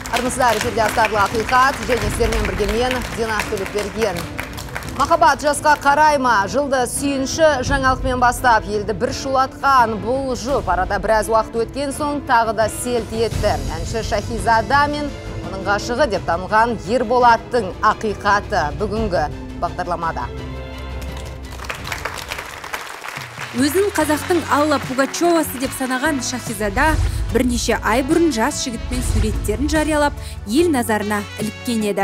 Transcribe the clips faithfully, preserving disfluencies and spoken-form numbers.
Армысыздар, эфирде астарлы ақиқат, және сіздермен бірге мен, Дина Төлепберген. Махаббат жасқа қарайма, жылды сүйінші жаңалықпен бастап, елді бір шулатқан бұл жұп. Арада біраз уақыт өткен соң тағы да селт етті. Әнші Шахизада мен оның ғашығы деп танылған Ерболаттың ақиқаты бүгінгі бағдарламада. Өзін қазақтың Алла Пугачевасы деп санаған Шахизада бірнеше ай бұрын жас жігітпен суреттерін жариялап, ел назарына іліккен еді.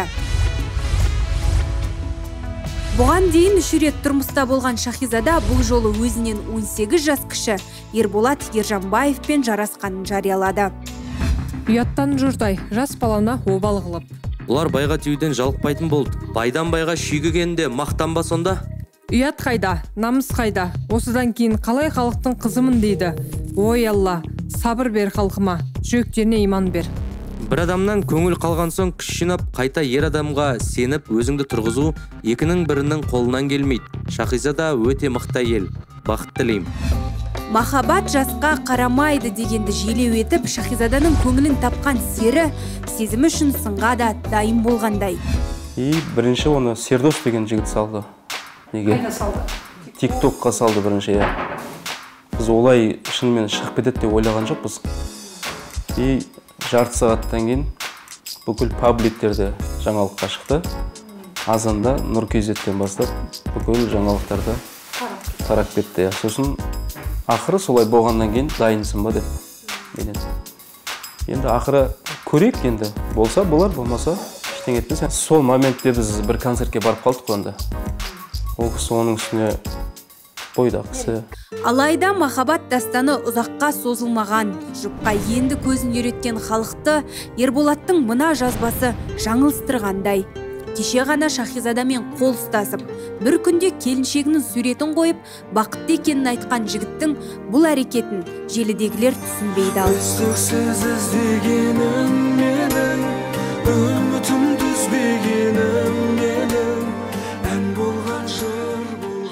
Бұған дейін үш рет тұрмыста болған Шахизада бұл жолы өзінен он сегіз жас кіші Ерболат Ержанбаевпен жарасқанын жариялады. Ұяттан жұрдай, жас балана обал қылып. Бұлар байға тиюден жалықпайтын болды. Байдан байға шүйгігенде мақтанба сонда? Ұят қайда, намыс қайда, осыдан кейін қалай халықтың қызымын дейді. Ой Алла, сабыр бер халқыма, жүректеріне иман бер. Бір адамнан көңіл қалған соң күш жинап, қайта ер адамға сеніп өзіңді тұрғызу екінің бірінің қолынан келмейді. Шахизада өте мықты ел. Бақыт тілеймін. Махаббат жасқа қарамайды дегенді желеу етіп, Шахизаданың көңілін тапқан сері сезімі үшін сынға да дайын болғандай. И бірінші оны Сердос деген жігіт салды. Неге? Қайда салды? Тиктокқа салды бірінші, я. Біз олай шынымен шығып кетеді деп ойлаған жоқпыз. И жарты сағаттан кейін бүкіл пабликтерде жаңалыққа шықты. Азанда Нұр Кейзеттен бастап бүкіл жаңалықтарда тарап кетті. Сосын ақыры солай болғаннан кейін дайынсың ба деп. Енді ақыры көрейік енді. Болса болар, болмаса ештеңе етпес. Сол моментте біз бір концертке барып қалдық онда. Ол кісі оның үстіне қойды кісі. Алайда махаббат дастаны ұзаққа созылмаған. Жұпқа енді көзін үйреткен халықты Ерболаттың мына жазбасы жаңылыстырғандай. Кеше ғана Шахизадамен қол ұстасып, бір күнде келіншегінің суретін қойып, бақытты екенін айтқан жігіттің бұл әрекетін желідегілер түсінбейді ал. Үздіксіз іздегенім менің, үмітім түзбегенім менің, ән болған жыр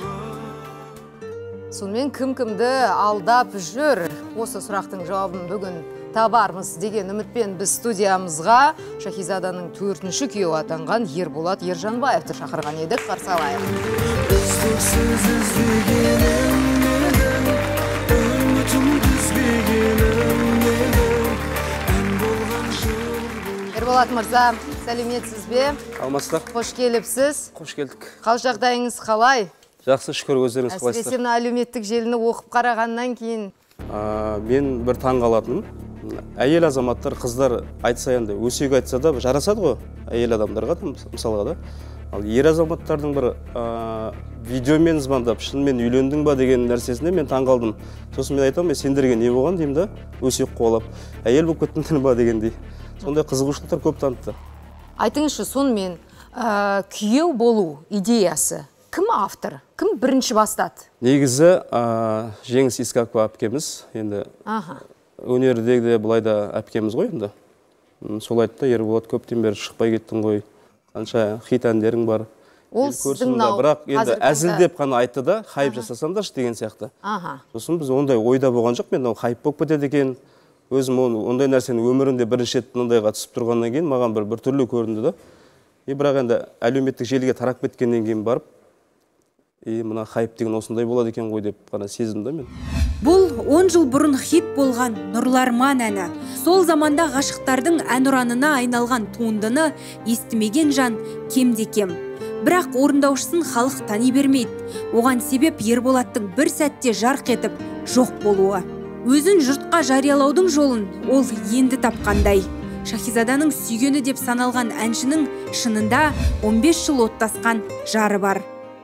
болған. Сонымен кім-кімді алдап жүр? Осы сұрақтың жауабын бүгін табармыз деген үмітпен біз студиямызға Шахизаданың төртінші күйеуі атанған Ерболат Ержанбаевты шақырған едік. Қарсы алайық. Үздіксіз іздегенім менің, үмітім түзбегенім менің, ән болған жыр болған. Ерболат мырза, сәлеметсіз бе? Алмастық. Қош келіпсіз. Қош келдік. Қал жағдайыңыз қалай? Жақсы, шүкір, өздеріңіз қалайсыздар? Әсіресе мына әлеуметтік желіні оқып қарағаннан кейін. Мен бір таң қалатыным. Әйел азаматтар, қыздар айтса енді, өсек айтса да жарасады ғой, әйел адамдарға мысалға да. Ал ер азаматтардың бір видеомен звондап, шынымен үйлендің ба деген нәрсесіне мен таң қалдым. Сосын мен айтамын, сендерге не болған деймін да, өсек қуалап, әйел болып кеттіңдер ба дегендей. Сондай қызығушылықтар көп танытты. Айтыңызшы, сонымен күйеу болу идеясы кім автор? Кім бірінші бастады? Негізі Жеңіс Искакова әпкеміз, енді өнердегі бұлайда әпкеміз ғой енді. Сол айтты, Ерболат көптен бері шықпай кеттің ғой, қанша хит әндерің бар. Ол сіздің нау. Бірақ енді әзілдеп қана айтты да, хайп жасасаңдаршы деген сияқты. Сосын біз ондай ойда болған жоқ, мен хайп болып кетеді екен. Өзім ондай нәрсені өмірінде бірінші рет ондайға түсіп тұрғаннан кейін маған бір бір түрлі көрінді да. И бірақ енді әлеуметтік желіге тарап кеткеннен кейін барып, и мына хайп деген осындай болады екен ғой деп қана сезімді мен. Бұл он жыл бұрын хит болған Нұрларман әні. Сол заманда ғашықтардың әнұранына айналған туындыны естімеген жан кемде-кем. Бірақ орындаушысын халық тани бермейді. Оған себеп Ерболаттың бір сәтте жарқ етіп жоқ болуы. Өзін жұртқа жариялаудың жолын ол енді тапқандай. Шахизаданың сүйгені деп саналған әншінің шынында он бес жыл оттасқан жары бар.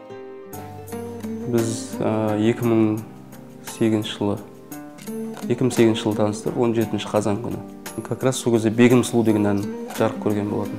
Біз екі мың сегізінші жылы екі мың сегізінші жылы таныстық, он жетінші қазан күні. Как раз сол кезде Бегім сұлу деген ән жарық көрген болатын.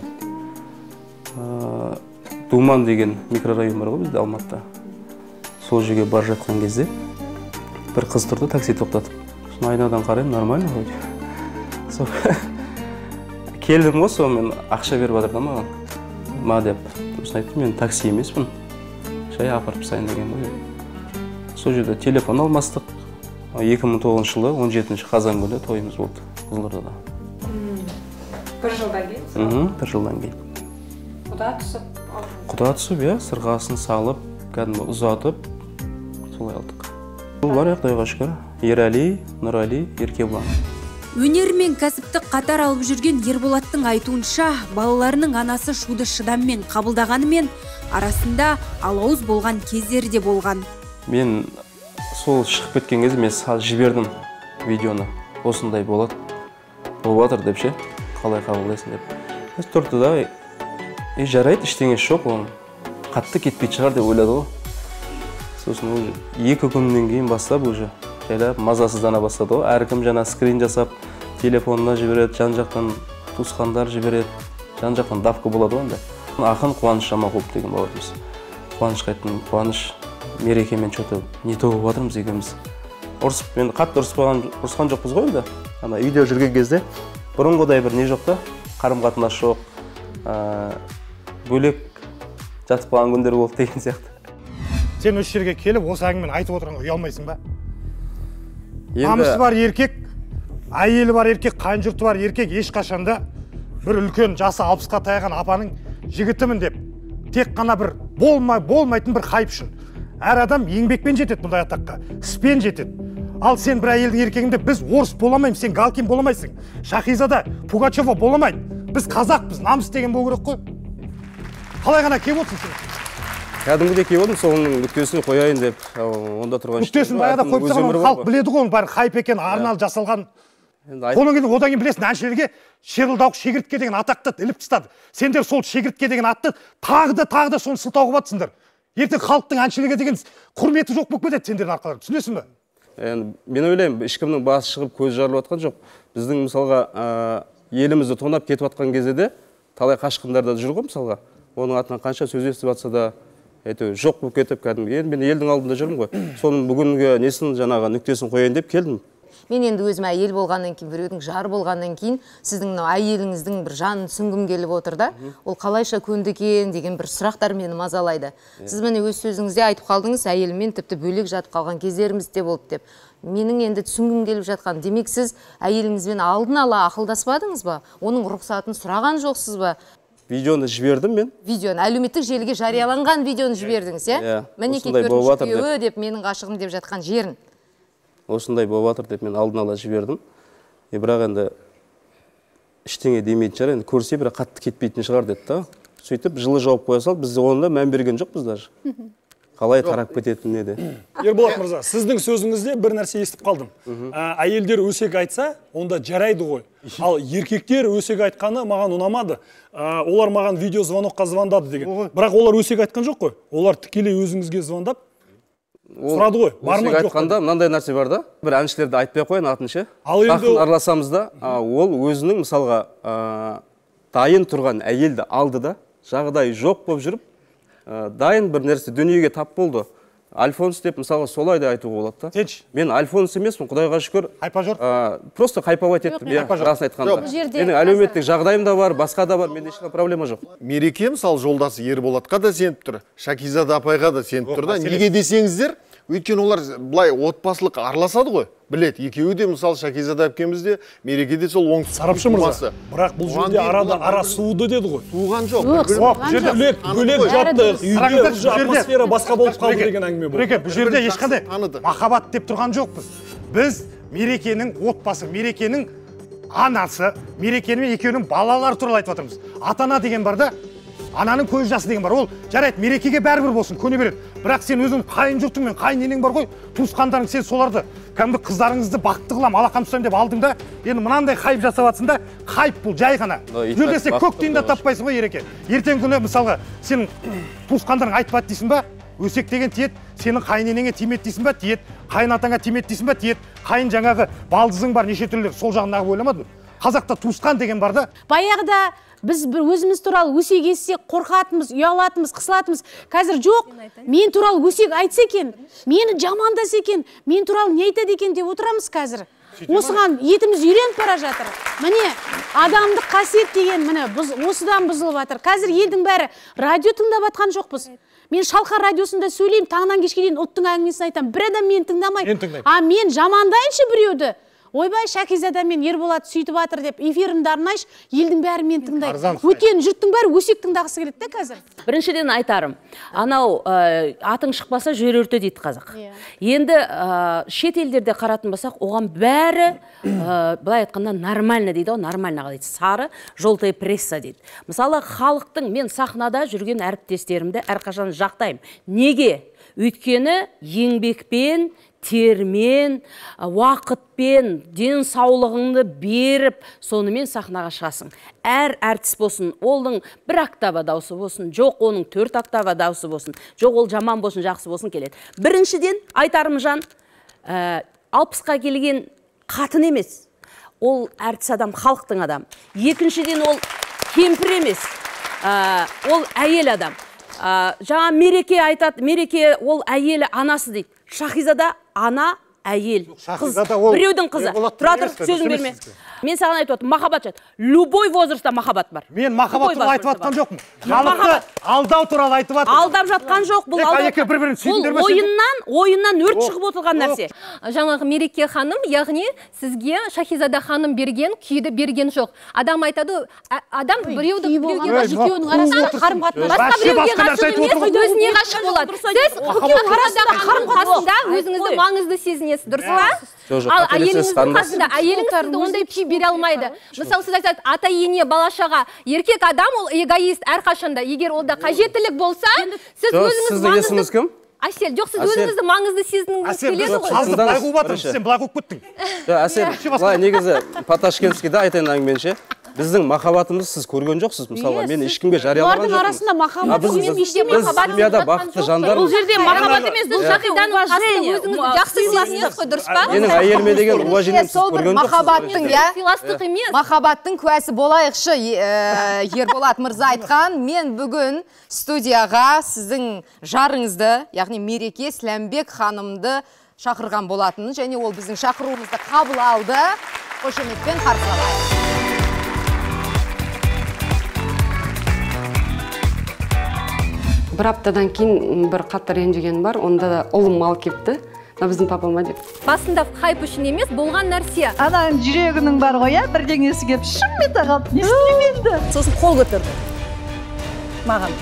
Думан деген микрорайон бар ғой бізде Алматыда. Сол жерге бар жатқан кезде бір қыз тұрды, такси тоқтатып. Сосын айнадан қараймын, нормально ғой. Сол келдім ғой, сол мен ақша беріп жатыр да маған. Ма деп. Сосын айттым, мен такси емеспін. Шай апарып сайын деген ғой. Сол жерде телефон алмастық. екі мың тоғызыншы жылы он жетінші қазан күні тойымыз болды Қызылордада. бір жылдан кейін Мхм, бір жылдан кейін. құда түсіп Құда түсіп, иә, сырғасын салып, кәдімгі ұзатып, солай алдық. Бұл бар, Құдайға шүкір. Ерәли, Нұрали, Еркебұлан. Өнер мен кәсіпті қатар алып жүрген Ерболаттың айтуынша, балаларының анасы шуды шыдаммен қабылдағанымен арасында алауыз болған кездері де болған. Мен сол шығып кеткен кезде мен сал жібердім видеоны. Осындай болады. Болып жатыр деп ше, қалай қабылдайсың деп. Біз тұрды да, е жарайды, ештеңесі жоқ, оның қатты кетпейтін шығар деп ойлады ғой. Сосын екі күннен кейін бастап уже жайлап мазасыздана бастады ғой. Әркім жаңа скрин жасап, телефонына жібереді, жан-жақтан туысқандар жібереді, жан-жақтан давка болады ғой. Ақын Қуаныш Жаманқұлов деген бауырымыз. Қуанышқа айттым, Қуаныш, мерекемен что-то не то болып жатырмыз екеуміз. Ұрысып, мен қатты ұрыспаған, ұрысқан жоқпыз ғой енді. Ана үйде жүрген кезде бұрынғыдай бір не жоқ та, қарым-қатынас жоқ, бөлек жатып қалған күндер болды деген сияқты. Сен осы жерге келіп, осы әңгімені айтып отырғанға ұялмайсың ба? Намысы бар еркек, әйелі бар еркек, қайын жұрты бар еркек ешқашанда бір үлкен жасы алпысқа таяған апаның жігітімін деп, тек қана бір болмай болмайтын бір хайп үшін. Әр адам еңбекпен жетеді бұндай атаққа, іспен жетеді. Ал сен бір әйелдің еркегінде біз орыс боламаймыз, сен Галкин боламайсың. Шахизада, Пугачева боламайды. Біз қазақпыз, намыс деген болу керек қой. Қалай ғана келіп отырсың сен? Кәдімгідей келіп отырмын, соның нүктесін қояйын деп, онда тұрған нүктесін баяғыда қойып тұрған халық біледі ғой, бәрі хайп екен, арналы жасалған. Одан кейін одан кейін білесің, әншілерге Шерілдауық Шегіртке деген атақты іліп тастады. Сендер сол Шегіртке деген атты тағы да тағы да соны сылтау қылып жатсыңдар. Ертең халықтың әншілерге деген құрметі жоқ болып кетеді сендердің арқаларың. Түсінесің бе? Мен ойлаймын, ешкімнің басы шығып көз жарылып жатқан жоқ. Біздің мысалға елімізді тонап кетіп жатқан кезде де талай қашқындар да жүр ғой мысалға. Оның атынан қанша сөз естіп жатса да жоқ болып кетіп кәдімгі. Енді мен елдің алдында жүрмін ғой. Соның бүгінгі несін жаңағы нүктесін қояйын деп келдім. Мен енді өзім әйел болғаннан кейін, біреудің жар болғаннан кейін, сіздің әйеліңіздің бір жанын түсінгім келіп отыр да, ол қалайша көнді екен деген бір сұрақтар мені мазалайды. Сіз міне өз сөзіңізде айтып қалдыңыз, әйеліммен тіпті бөлек жатып қалған кездеріміз де болды деп. Менің енді түсінгім келіп жатқан, демек сіз әйеліңізбен алдын ала ақылдаспадыңыз ба? Оның рұқсатын сұраған жоқсыз ба? Видеоны жібердім мен. Видеоны, әлеуметтік желіге жарияланған видеоны жібердіңіз, иә? Мінекей төртінші күйеуі деп менің ғашығым деп жатқан жерін. Осындай болып жатыр деп мен алдын ала жібердім. Бірақ енді іштеңе демейтін шығар, енді көрсе бірақ қатты кетпейтін шығар деді да. Сөйтіп жылы жауап қоя салып, біз онда мән берген жоқпыз даже. Қалай тарап кететініне де. Ерболат мырза, сіздің сөзіңізде бір нәрсе естіп қалдым. Әйелдер өсек айтса, онда жарайды ғой. Ал еркектер өсек айтқаны маған ұнамады. Олар маған видео звонокқа звондады деген. Бірақ олар өсек айтқан жоқ қой. Олар тікелей өзіңізге звондап сұрады ғой. Өсек айтқанда мынандай нәрсе бар да. Бір әншілерді айтпай қойын атын ше. Ақын араласамыз да, ол өзінің мысалға дайын тұрған әйелді алды да, жағдай жоқ болып жүріп, дайын бір нәрсе дүниеге тап болды. Альфонс деп мысалға солай да айтуға болады да. Сенші? Мен Альфонс емеспін, Құдайға шүкір. Хайпа жоқ? Просто хайпавать еттім, расын айтқанда. Менің әлеуметтік жағдайым да бар, басқа да бар, менде ешқандай проблема жоқ. Мереке мысалы жолдасы Ерболатқа да сеніп тұр, Шакизада апайға да сеніп тұр да. Неге десеңіздер, өйткені олар былай отбасылық араласады ғой. Білет, екеуі де мысалы Шакизада әпкемізде, мерекеде сол оңтүстік сарапшы мырза. Бірақ бұл жерде арада ара суыды деді ғой. Суыған жоқ. Бөлек, бөлек жатты. Үйде уже атмосфера басқа болып қалды деген әңгіме болды. Біреке, бұл жерде ешқандай махаббат деп тұрған жоқпыз. Біз мерекенің отбасы, мерекенің анасы, мерекенімен екеуінің балалары туралы айтып отырмыз. Ата-ана деген бар да, ананың көз жасы деген бар. Ол жарайды, мерекеге бәрібір болсын, көне береді. Бірақ сен өзің қайын жұртың мен қайын енең бар ғой, туысқандарың, сен соларды кәдімгі қыздарыңызды бақытты қылам, алақан ұстаймын деп алдың да, енді мынандай хайп жасап жатсың да, хайп бұл жай ғана. Жүрде сен көк тиын да таппайсың ғой Ереке. Ертең күні мысалға сенің туысқандарың айтпады дейсің ба? Өсек деген тиеді, сенің қайын енеңе тимеді дейсің ба? Тиеді. Қайын атаңа тимеді дейсің ба? Тиеді. Қайын жаңағы балдызың бар, неше түрлі, сол жағын ағып ойламадың? Қазақта туысқан деген бар да. Баяғыда біз бір өзіміз туралы өсек естісек қорқатымыз, ұялатымыз, қысылатымыз. Қазір жоқ. Мен туралы өсек айтса екен, мені жамандаса екен, мен туралы не айтады екен деп отырамыз қазір. Осыған етіміз үйреніп бара жатыр. Міне, адамдық қасиет деген міне осыдан бұзылып жатыр. Қазір елдің бәрі радио тыңдап жатқан жоқпыз. Мен Шалқар радиосында сөйлеймін, таңнан кешке дейін ұлттың әңгімесін айтамын. Бір адам мені тыңдамайды. А мен жамандайыншы біреуді. ойбай Шәкизада мен Ерболат сөйтіп жатыр деп эфирімді арнайшы, елдің бәрі мен тыңдайды. Арзан. Өйткені жұрттың бәрі өсек тыңдағысы келеді де қазір. Біріншіден айтарым, анау ә, атың шықпаса жер өрте дейді қазақ. Енді ә, шет елдерде қаратын болсақ, оған бәрі ә, былай айтқанда нормально дейді, о, нормально дейді. Сары, желтая пресса дейді. Мысалы, халықтың, мен сахнада жүрген әріптестерімді әрқашан жақтаймын. Неге? Өйткені еңбекпен, термен, уақытпен, денсаулығыңды беріп, сонымен сахнаға шығасың. Әр әртіс болсын, олың бір октава дауысы болсын, жоқ оның төрт октава дауысы болсын, жоқ ол жаман болсын, жақсы болсын келеді. Біріншіден, айтарым жан, ә, алпысқа келген қатын емес. Ол әртіс адам, халықтың адам. Екіншіден, ол кемпір емес. Ә, ол әйел адам. Ә, жаңа мереке айтады, мереке ол әйелі анасы дейді. Шахизада ана, әйел, қыз, біреудің қызы. Тұра тұр, сөзін берме. Мен саған айтып отырмын, махаббат жат. Любой возрастта махаббат бар. Мен махаббат туралы айтып жатқан жоқпын. Халықты алдау туралы айтып жатырмын. Алдап жатқан жоқ, бұл алдау. Бұл ойыннан, ойыннан өрт шығып отырған нәрсе. Жаңағы Мереке ханым, яғни сізге Шахизада ханым берген, күйді берген жоқ. Адам айтады, адам біреуді біреуге ғашық арасында қарым-қатынас. Басқа біреуге ғашық емес, өзіне ғашық болады. Сіз Шахизадаға қарым-қатынасында өзіңізді маңызды сезінесіз, дұрыс па? Ал әйеліңіздің қасында, әйеліңіз сізді ондай күй бере алмайды. Мысалы, сіз айтады, ата ене балашаға, еркек адам ол эгоист әрқашанда. Егер олда қажеттілік болса, сіз өзіңіз маңызды... Әсел, жоқ, сіз өзіңізді маңызды сезініңіз келеді ғой. Әсел, былай қуып жатыр, сен былай қуып кеттің. Әсел, былай негізі Поташкентскийде айтайын әңгіменше, біздің махаббатымыз сіз көрген жоқсыз, мысалы, мен ешкімге жариялаған жоқпын. Олардың арасында махаббат мен еште махаббат семьяда бақытты жандар. Бұл жерде махаббат емес, бұл Шахиданың қасында өзіңізді жақсы сезінесіз ғой, дұрыс па? Менің әйеліме деген уважением сіз көрген жоқсыз. Сыйластық емес. Махаббаттың куәсі болайықшы. Ерболат мырза айтқан, мен бүгін студияға сіздің жарыңызды, яғни Мереке Сіләмбек ханымды шақырған болатын, және ол біздің шақыруымызды қабыл алды. Қошеметпен қарсы алайық. Бір аптадан кейін бір қатты ренжіген бар, онда да ұлым мал кепті, біздің папама деп. Басында хайп үшін емес, болған нәрсе. Ананың жүрегінің бар ғой, бірдеңесі кеп шым ете қалды. Не істеймін енді? Сосын қол көтерді. Маған.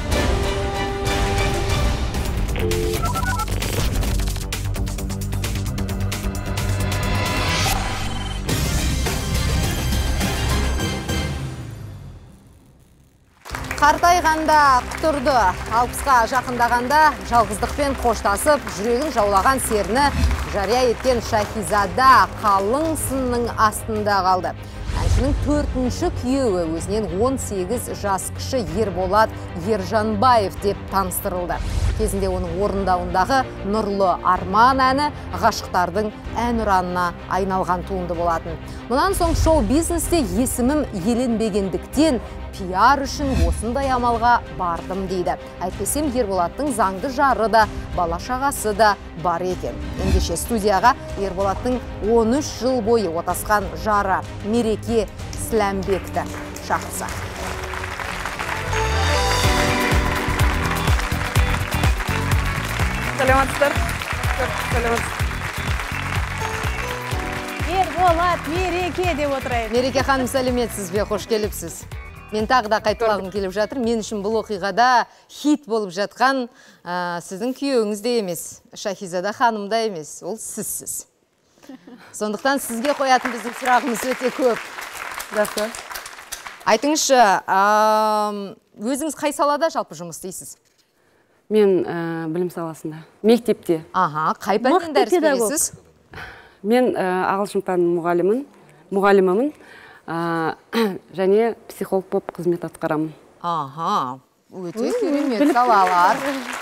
Қартайғанда құтырды, алпысқа жақындағанда жалғыздықпен қоштасып, жүрегін жаулаған серіні жария еткен Шахизада қалың сынның астында қалды. Әншінің төртінші күйеуі өзінен он сегіз жас кіші Ерболат Ержанбаев деп таныстырылды. Кезінде оның орындауындағы Нұрлы Арман әні ғашықтардың әнұранына айналған туынды болатын. Мұнан соң шоу-бизнесте есімім еленбегендіктен пиар үшін осындай амалға бардым дейді. Әйтпесем Ерболаттың заңды жары да, бала шағасы да бар екен. Ендеше студияға Ерболаттың он үш жыл бойы отасқан жары Мереке Сіләмбекті шақырсақ. Саламатсыздар. Саламатсыз. Ерболат, Мереке деп отырайын. Мереке ханым, сәлеметсіз бе, қош келіпсіз. Мен тағы да қайталағым келіп жатыр. Мен үшін бұл оқиғада хит болып жатқан сіздің күйеуіңіз де емес, Шахизада ханым да емес, ол сізсіз. Сондықтан сізге қоятын біздің сұрағымыз өте көп. Жақсы. Айтыңызшы, өзіңіз қай салада жалпы жұмыс істейсіз? Мен білім саласында, мектепте. Аха, қай пәннен дәріс бересіз? Мен ағылшын пәнінің мұғалімін, мұғалімімін. Және психолог болып қызмет атқарамын. Аха, өте керемет салалар.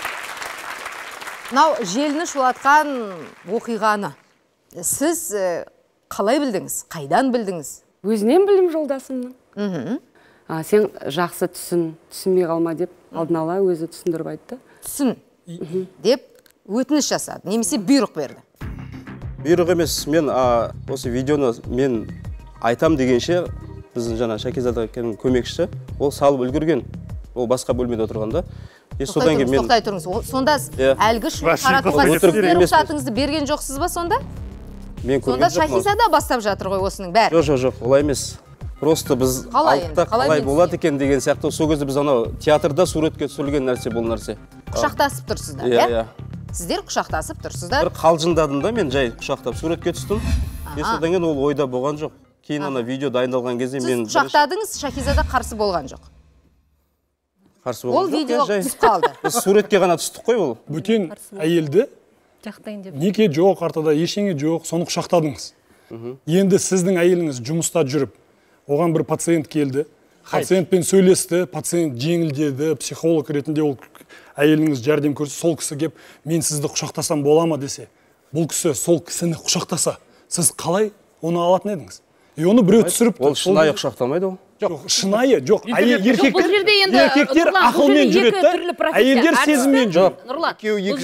Мынау желіні шулатқан оқиғаны сіз қалай білдіңіз? Қайдан білдіңіз? Өзінен білім жолдасымның. Сен жақсы түсін, түсінбей қалма деп алдын ала өзі түсіндіріп айтты. Түсін деп өтініш жасады, немесе бұйрық берді? Бұйрық емес, мен осы видеоны мен айтам дегенше, біздің жаңа Шахизада көмекшісі, ол салып үлгерген. Ол басқа бөлмеде отырғанда. Тоқтай тұрыңыз, тоқтай тұрыңыз. Сонда әлгі шын қаратуға сіздің рұқсатыңызды берген жоқсыз ба сонда? мен көрген Сонда Шахизада бастап жатыр ғой осының бәрі. Жоқ, жоқ, жоқ, олай емес. Просто біз алыпта қалай болады екен деген сияқты, сол кезде біз анау театрда суретке түсірілген нәрсе бұл нәрсе. Құшақтасып тұрсыздар, иә? Сіздер құшақтасып тұрсыздар. Бір қалжыңдадым да, мен жай құшақтап суретке түстім. Содан кейін ол ойда болған жоқ. Кейін ана видео дайындалған кезде мен... Сіз құшақтадыңыз, Шахизада қарсы болған жоқ. Қарсы болған жоқ. Ол видео түсіп қалды. Біз суретке ғана түстік қой ол. Бөтен әйелді неке жоқ, артада ештеңе жоқ, соны құшақтадыңыз. Енді сіздің әйеліңіз жұмыста жүріп, оған бір пациент келді, пациентпен сөйлесті, пациент жеңілдеді, психолог ретінде ол әйеліңіз жәрдем көрсетті, сол кісі кеп, мен сізді құшақтасам бола ма десе, бұл кісі сол кісіні құшақтаса, сіз қалай оны алатын едіңіз? И оны біреу түсіріп... Ол шынайы құшақтамайды ол? Жоқ, шынайы, жоқ, еркектер ақылмен жүреді, әйелдер сезіммен жүреді. Нұрлан, бұл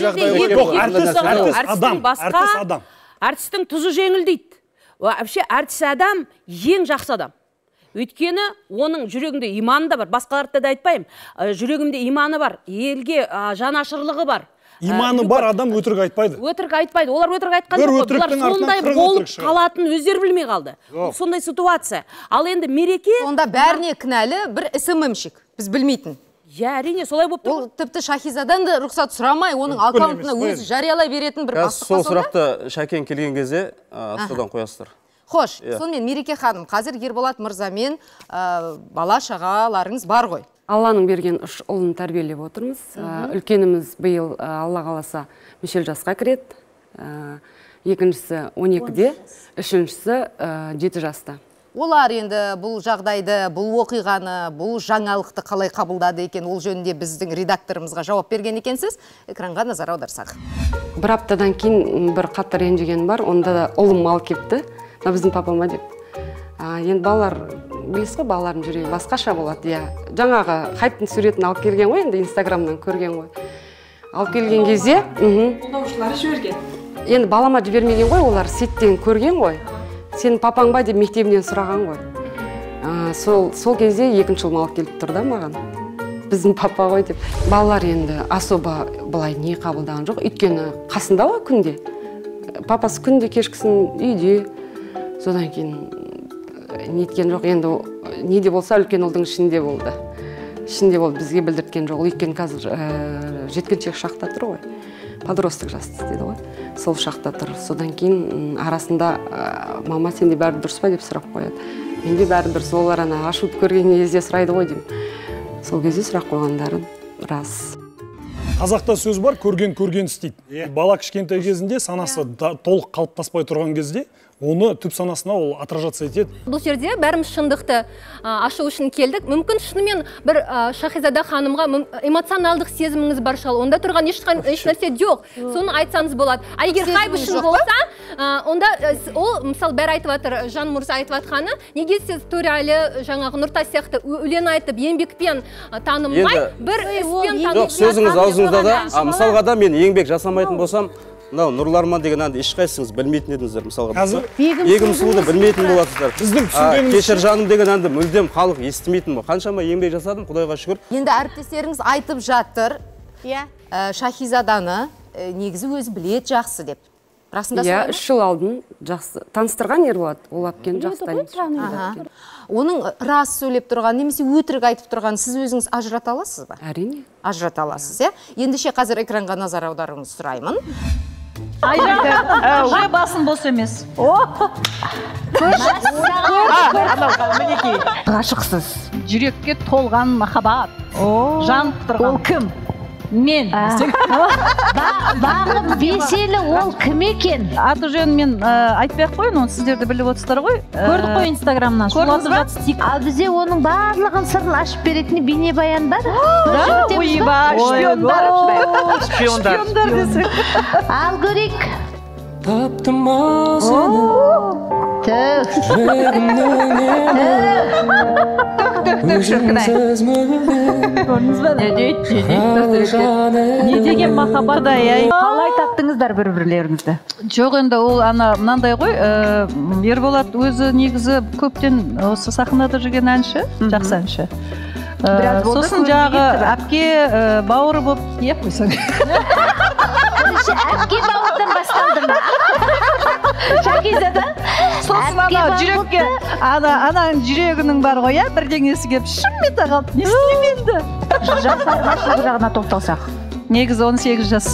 жерде адам. Артистің тұзы жеңіл дейді. Вообще артист адам ең жақсы адам. Өйткені оның жүрегінде иманы да бар. Басқаларды да айтпаймын. Жүрегінде иманы бар, елге жанашырлығы бар. Иманы бар адам өтірік айтпайды. Өтірік айтпайды. Олар өтірік айтқан жоқ. Бұлар сондай болып қалатын өздері білмей қалды. Сондай ситуация. Ал енді мереке... Сонда бәріне кінәлі бір СММщик. Біз білмейтін. Я, әрине, солай болып тұр. Ол тіпті Шахизадан да рұқсат сұрамай, оның аккаунтына өзі жариялай беретін бір бастық сол сұрақты Шәкен келген кезде астадан қоясыздар. Хош, сонымен Мереке ханым, қазір Ерболат мырзамен бала шағаларыңыз бар ғой? Алланың берген үш ұлын тәрбиелеп отырмыз. Үлкеніміз биыл Алла қаласа мешел жасқа кіреді. Екіншісі он екіде, үшіншісі жеті жаста. Олар енді бұл жағдайды, бұл оқиғаны, бұл жаңалықты қалай қабылдады екен, ол жөнінде біздің редакторымызға жауап берген екенсіз. Экранға назар аударсақ. Бір аптадан кейін бір қатты ренжіген бар, онда да ұлым мал кепті, біздің папама деп. Енді балалар, білесіз ғой, балалардың жүрегі басқаша болады. Жаңағы хайптың суретін алып келген ғой, енді инстаграмнан көрген ғой. Алып келген кезде, қолдаушылары жіберген. Енді балама жібермеген ғой, олар сеттен көрген ғой. Сен папаң ба деп мектебінен сұраған ғой. Сол кезде екінші ұлым алып келіп тұр да маған. Біздің папа ғой деп. Балалар енді особо былай не қабылдаған жоқ. Өйткені қасында ғой күнде. Папасы күнде кешкісін үйде. Содан кейін неткен жоқ. Енді не де болса үлкен ұлдың ішінде болды. Ішінде болды, бізге білдірткен жоқ. Өйткені қазір жеткіншек шақта тұр ғой. Подростық жасты деді ғой. Сол шақта тұр. Содан кейін арасында мама сенде бәрі дұрыс па деп сұрақ қояды. Менде бәрі дұрыс, олар ана ашуды көрген кезде сұрайды ғой деймін. Сол кезде сұрақ қойғандары рас. Қазақта сөз бар, көрген көрген істейді. Бала кішкентай кезінде санасы толық қалыптаспай тұрған кезде оны түп санасына ол отражаться етеді. Бұл жерде бәріміз шындықты ашу үшін келдік. Мүмкін шынымен бір Шахизада ханымға эмоционалдық сезіміңіз бар шығар. Онда тұрған еш нәрсе жоқ. Соны айтсаңыз болады. А егер хайп үшін болса, онда ол мысалы бәрі айтып жатыр, Жан Мұрза айтып жатқаны, неге сіз Төрәлі жаңағы Нұртас сияқты өлең айтып, еңбекпен танымай, бір іспен танымай. Жоқ, сөзіңіз аузыңызда да, мысалға да мен еңбек жасамайтын болсам, мынау Нұрларман деген әнді ешқайсыңыз білмейтін едіңіздер, мысалға. Қазір Егім сұлуды білмейтін боласыздар. Біздің түсінгеніміз Кешір жаным деген әнді мүлдем халық естімейтін. Қаншама еңбек жасадым, Құдайға шүкір. Енді әріптестеріңіз айтып жатыр, Шахизаданы негізі өзі білет жақсы деп. Расында солай ма? Үш жыл алдын жақсы таныстырған Ерболат, ол әпкені жақсы танитын. Оның рас сөйлеп тұрған, немесе өтірік айтып тұрған, сіз өзіңіз ажырата аласыз ба? Әрине. Ажырата аласыз, иә? Ендеше қазір экранға назар аударуыңызды сұраймын. Уже басын бос емес. Ғашықсыз. Жүрекке толған махаббат. Жан тұрған. Ол кім? Мен. Бағым беселі ол кім екен? Аты жөнін мен айтпай ақ қойын, оны сіздерді біліп отырсыздар ғой. Көрдік қой инстаграмнан. Ал бізде оның барлығын сырын ашып беретіні бейнебаян бар. Ойба, шпиондар. Шпиондар десек. Ал көрейік. Таптым ау сені жүрегімнің не деген махаббат ай. Қалай таптыңыздар бір-бірлеріңізді? Жоқ, енді ол ана мынандай ғой, Ерболат өзі негізі көптен осы сахнада жүрген әнші, жақсы әнші. Сосын жағы әпке бауыры болып еп қойсаң. Әпке бауырдан басталды ма? Шакизада сосын ана жүрекке ана ананың жүрегінің бар ғой иә бірдеңесі келіп шым ете қалды не істеймін енді жастар жағына тоқталсақ негізі он сегіз жас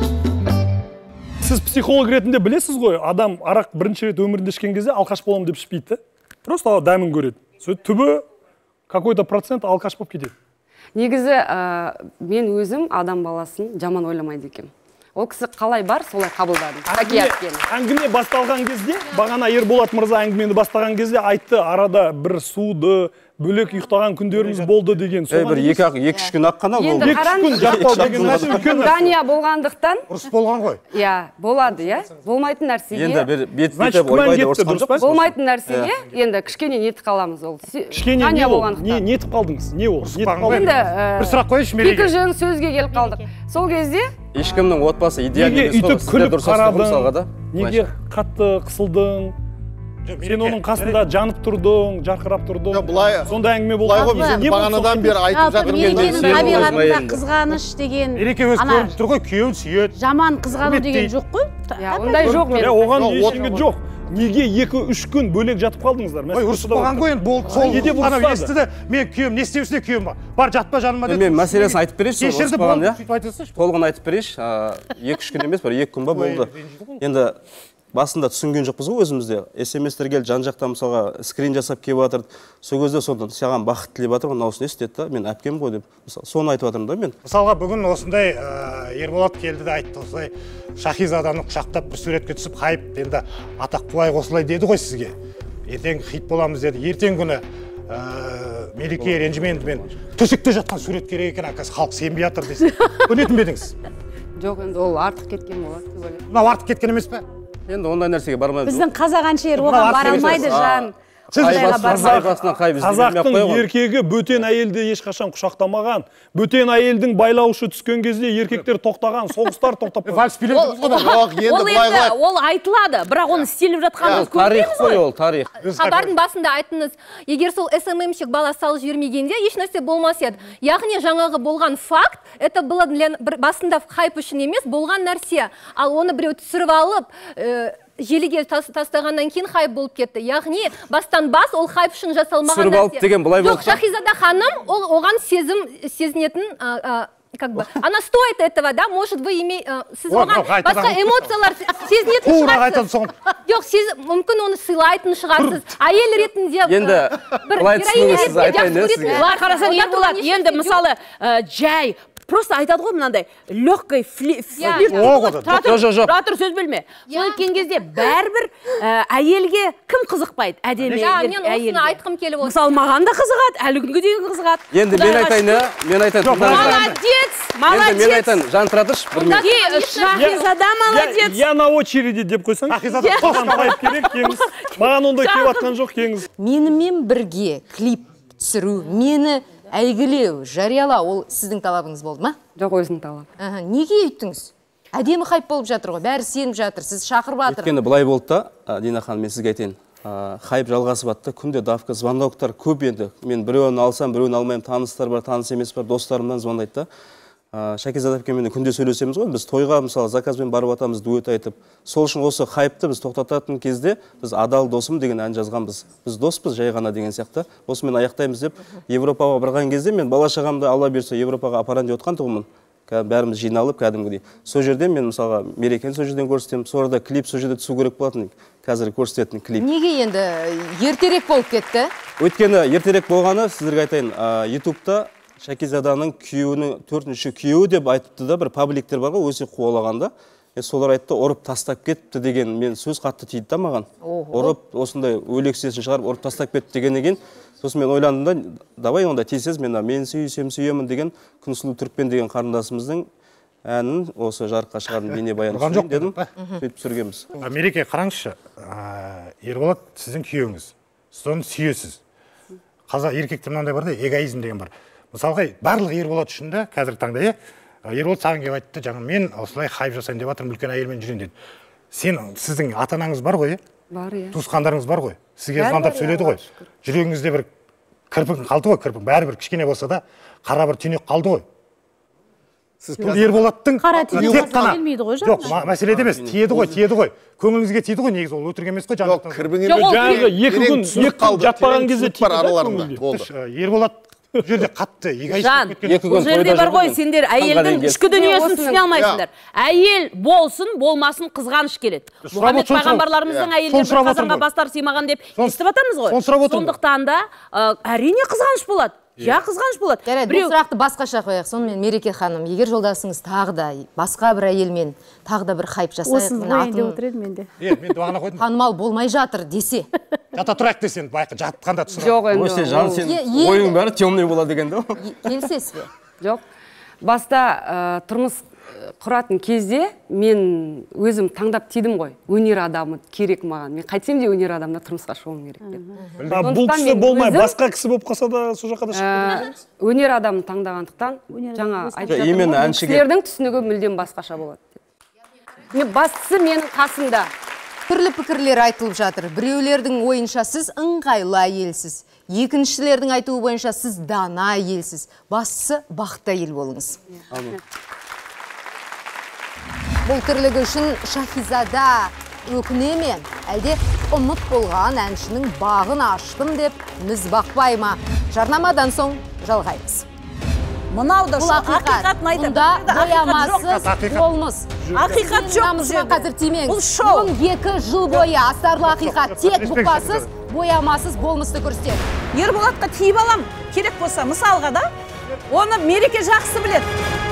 сіз психолог ретінде білесіз ғой адам арақ бірінші рет өмірінде ішкен кезде алқаш боламын деп ішпейді просто дәмін көреді сөйтіп түбі какой-то процент алқаш болып кетеді негізі мен өзім адам баласын жаман ойламайды екенмін ол кісі қалай бар солай қабылдадым әңгіме басталған кезде бағана Ерболат мырза әңгімені бастаған кезде айтты арада бір суды бөлек ұйықтаған күндеріміз болды деген бір екі екі үш күн аққана болды екі үш күн жатпау деген нәрсе үлкен нәрсе Дания болғандықтан ұрыс болған ғой иә болады иә болмайтын нәрсеге енді бір бет бетіп ойбайды ұрысқан жоқ болмайтын нәрсеге енді кішкене нетіп қаламыз ол кішкене не ол не нетіп қалдыңыз не ол енді бір сұрақ қойыңызшы мереке екі жөн сөзге келіп қалдық сол кезде ешкімнің отбасы идеальный неге өйтіп күліп қарадың неге қатты қысылдың сен оның қасында жанып тұрдың жарқырап тұрдың сондай әңгіме болды бағанадан бері айтып жатыр мерекенің табиғатында қызғаныш деген мереке өзі көрініп тұр ғой күйеуін сүйеді жаман қызғану деген жоқ қой ондай жоқ мен оған ештеңе жоқ неге екі үш күн бөлек жатып қалдыңыздар ой ұрысып қалған ғой енді болды сол анау естіді мен күйеуім не істеусіне күйеуім бар жатпа жаныма деді мен мәселесін айтып берейінші кешірді болды сөйтіп айтасызшы толығын айтып берейінші екі үш күн емес бір екі күн ба болды енді басында түсінген жоқпыз ғой өзімізде смстер келді жан жақтан мысалға скрин жасап келіп жатыр сол кезде содан саған бақыт тілеп жатыр мынауысы не істеді да мен әпкем ғой деп соны айтып жатырмын да мен мысалға бүгін осындай Ерболат келді де айтты осылай Шахизаданы құшақтап бір суретке түсіп хайп енді атақ қуайық осылай деді ғой сізге ертең хит боламыз деді ертең күні мереке ренжіменді мен төсекте жатқан сурет керек екен оказывается халық сенбей жатыр десе көнетін бе едіңіз жоқ енді ол артық кеткен болады деп ойлаймын мынау артық кеткен емес пе енді ондай нәрсеге бармаймыз біздің қазақ әншілер оған бара алмайды жан қазақтың еркегі бөтен әйелді ешқашан құшақтамаған бөтен әйелдің байлаушы түскен кезде еркектер тоқтаған соғыстар тоқтап ол айтылады бірақ оны істеліп жатқанын тарих қой ол тарих хабардың басында айттыңыз егер сол сммщик бала салып жібермегенде ешнәрсе болмас еді яғни жаңағы болған факт это было басында хайп үшін емес болған нәрсе ал оны біреу түсіріп алып желіге тастағаннан кейін хайп болып кетті. Яғни бастан бас ол хайп үшін жасалмаған нәрсе. Түсіріп алып деген былай болды. Жоқ, Шахизада ханым ол оған сезім сезінетін как бы она стоит этого, да, может вы имеете сіз оған басқа эмоциялар сезінетін шығарсыз. Жоқ, сіз мүмкін оны сыйлайтын шығарсыз. Әйел ретінде енді былай түсініңіз айтайын. Қарасаң Ерболат енді мысалы жай просто айтады ғой мынандай легкий флирт. Тұра тұр сөз бөлме. Сол кеткен кезде бәрібір әйелге кім қызықпайды? Әдемі әйел. Мен осыны айтқым келіп отыр. Мысалы маған да қызығады, әлі күнге дейін қызығады. Енді мен айтайын, мен айтайын. Молодец, молодец. Енді мен айтайын, жан тұра тұршы. Шахизада молодец. Я на очереди деп қойсаң. Шахизада қосылмай керек кеңіз. Маған ондай келіп атқан жоқ кеңіз. Менімен бірге клип түсіру, мені әйгілеу, жариялау, ол сіздің талабыңыз болды ма? Жоқ, өзінің талабы. Неге үйттіңіз? Әдемі хайп болып жатыр ғой, бәрі сеніп жатыр, сіз шақырып жатыр. Өйткені былай болды да, Дина ханым, мен сізге айтайын. Хайп жалғасып жатты, күнде давка, звондауықтар көп енді. Мен біреуін алсам, біреуін алмаймын, таныстар бар, таныс емес бар, достарымнан звондайды да. Шахизада әпкемен күнде сөйлесеміз ғой, біз тойға мысалы заказбен барып атамыз, дуэт айтып. Сол үшін осы хайпты біз тоқтататын кезде біз адал досым деген ән жазғанбыз. Біз доспыз жай ғана деген сияқты. Осымен аяқтаймыз деп Европаға барған кезде мен бала шағамды Алла берсе Европаға апарайын деп отқан тұғымын. Бәріміз жиналып кәдімгідей. Сол жерден мен мысалға мерекені сол жерден көрсетемін. Сол жерде клип сол жерде түсу керек болатын. Қазір көрсететін клип. Неге енді ертерек болып кетті? Өйткені ертерек болғаны сіздерге айтайын, ютубта Шахизаданың күйеуінің төртінші күйеуі деп айтыпты да, бір пабликтер бар ғой, өсе қуалағанда. Солар айтты, ұрып тастап кетті деген мен сөз қатты тиді да маған. Ұрып, осындай өлексесін шығарып, ұрып тастап кетті деген еген. Сосын мен ойландым да, давай онда тезсіз, мен мен сүйсем сүйемін деген Күнсұлу Түркпен деген қарындасымыздың әнін осы жарыққа шығардың бейнебаян түсірейін дедім. Сөйтіп түсіргенбіз. Мереке, қараңызшы, Ерболат сіздің күйеуіңіз. Сіз оны сүйесіз. Қазақ еркекте мынандай бар да, эгоизм деген бар. Мысалға, барлық Ерболат үшін де қазіргі таңда, Ерболат саған келіп айтты, жаңа мен осылай хайп жасайын деп жатырмын, үлкен әйелмен жүрейін деді. Сен, сіздің ата-анаңыз бар ғой, бар, иә. Туысқандарыңыз бар ғой. Сізге звондап сөйледі ғой. Жүрегіңізде бір кірпік қалды ғой, кірпік бәрі бір кішкене болса да, қара бір түйнек қалды ғой. Бұл Ерболаттың тек қана жоқ, мәселе емес, тиеді ғой, тиеді ғой. Көңіліңізге тиеді ғой, негізі ол өтірік емес қой Жоқ, кірбіңе жаңағы екі күн екі күн жатпаған кезде тиді. Болды. Ерболат бұл жерде қатты Жан, бұл жерде бар ғой, сендер әйелдің ішкі дүниесін түсіне алмайсыңдар. Әйел болсын, болмасын қызғаныш келеді. Мұхаммед пайғамбарларымыздың әйелдері бір қазанға бастары сыймаған деп естіп жатамыз ғой. Сондықтан да әрине қызғаныш болады. Я қызғаныш болады. Жарайды, бұл сұрақты басқаша қояйық. Сонымен Мереке ханым, егер жолдасыңыз тағы да басқа бір әйелмен тағы да бір хайп жасайық. Осыны қойын деп отыр едім менде. Е, мен бағана қойдым. Танымал болмай жатыр десе. Жата тұрайық десең, байқы жатқанда түсіріп. Жоқ енді. Өсе жан сен ойың бәрі темный болады екен де. Келісесіз бе? Жоқ. Баста тұрмыс құратын кезде мен өзім таңдап тидім ғой. Өнер адамы керек маған. Мен қайтсем де өнер адамда тұрмысқа шығуым керек деп. Бұл кісі болмай, басқа кісі болып қалса да сол жаққа да шығып. Өнер адамын таңдағандықтан жаңа айтып именно жатырмын. әншіге. Кісілердің түсінігі мүлдем басқаша болады деп. Бастысы менің қасымда. Түрлі пікірлер айтылып жатыр. Біреулердің ойынша сіз ыңғайлы әйелсіз. Екіншілердің айтуы бойынша сіз дана әйелсіз. Бастысы бақытты әйел болыңыз. Бұл тірлігі үшін Шахизада өкіне ме, әлде ұмыт болған әншінің бағын аштым деп міз бақпай ма? Жарнамадан соң жалғаймыз. Мынау да бұл ақиқат, мұнда боямасыз болмыз. Ақиқат жоқ бұл жерде. Қазір тимеңіз. Бұл шоу. он екі жыл бойы астарлы ақиқат тек бұқпасыз, боямасыз болмысты көрсетеді. Ерболатқа тиіп алам, керек болса, мысалға да, оны Мереке жақсы біледі.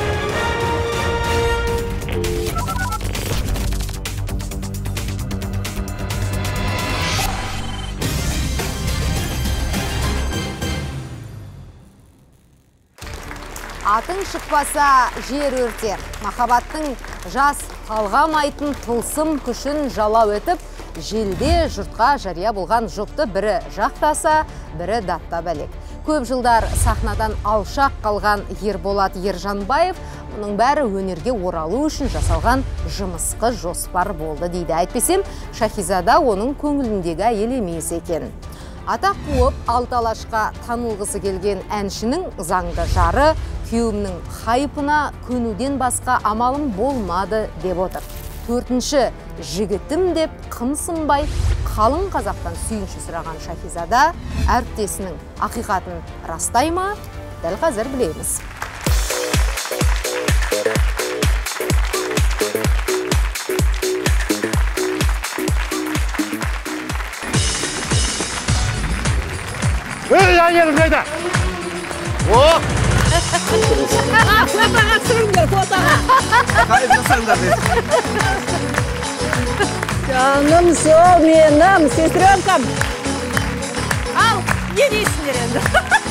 Атың шықпаса жер өртер. Махаббаттың жас талғамайтын тылсым күшін жалау өтіп, желде жұртқа жария болған жұпты бірі жақтаса, бірі даттап әлек. Көп жылдар сахнадан алшақ қалған Ерболат Ержанбаев, мұның бәрі өнерге оралу үшін жасалған жымысқы жоспар болды дейді. Әйтпесем, Шахизада оның көңіліндегі әйел емес екен. Атақ қуып, алталашқа танылғысы келген әншінің заңды жары күйеуімнің хайпына көнуден басқа амалым болмады деп отыр. Төртінші жігітім деп қымсынбай қалың қазақтан сүйінші сұраған Шахизада әріптесінің ақиқатын растай ма? Дәл қазір білеміз. Ей, әйелім қайда? О! Фотоға түсіріңдер, фотоға. Қайдасаңдар дейсің. Жаным сол менің, сестренкам. Ал, не дейсіңдер енді?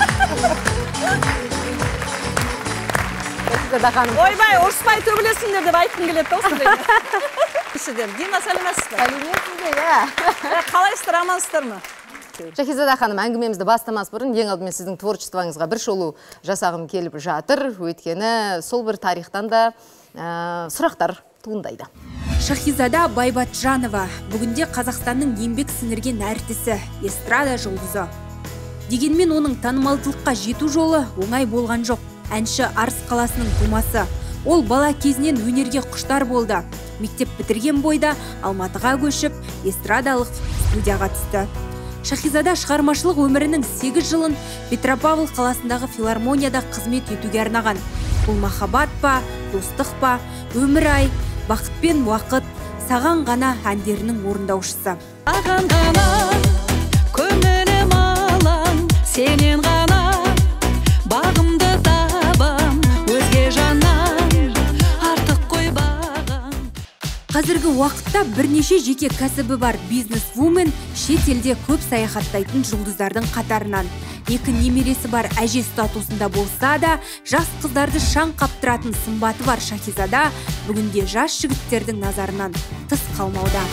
Ойбай, ұрыспай төбілесіңдер деп айтқым келеді осындай. Дина, сәлеметсіздер. Сәлеметсіздер, иә. Қалайсыздар, амансыздар ма? Шахизада ханым, әңгімемізді бастамас бұрын ең алдымен сіздің творчествоңызға бір шолу жасағым келіп жатыр. Өйткені сол бір тарихтан да сұрақтар туындайды. Шахизада Байбатжанова бүгінде Қазақстанның еңбек сіңірген әртісі, эстрада жұлдызы. Дегенмен оның танымалдылыққа жету жолы оңай болған жоқ. Әнші Арыс қаласының тумасы. Ол бала кезінен өнерге құштар болды. Мектеп бітірген бойда Алматыға көшіп, эстрадалық студияға түсті. Шахизада шығармашылық өмірінің сегіз жылын Петропавл қаласындағы филармонияда қызмет етуге арнаған. Бұл махаббат па, достық па, өмір-ай, бақыт пен уақыт, саған ғана әндерінің орындаушысы. Саған ғана көңілім алам, сенен ғана бағымды табам, өзге жаннан артық қой бағам. Қазіргі уақытта бірнеше жеке кәсібі бар бизнес-вумен шет елде көп саяхаттайтын жұлдыздардың қатарынан. Екі немересі бар әже статусында болса да, жас қыздарды шаң қаптыратын сымбаты бар Шахизада бүгінде жас жігіттердің назарынан тыс қалмауда.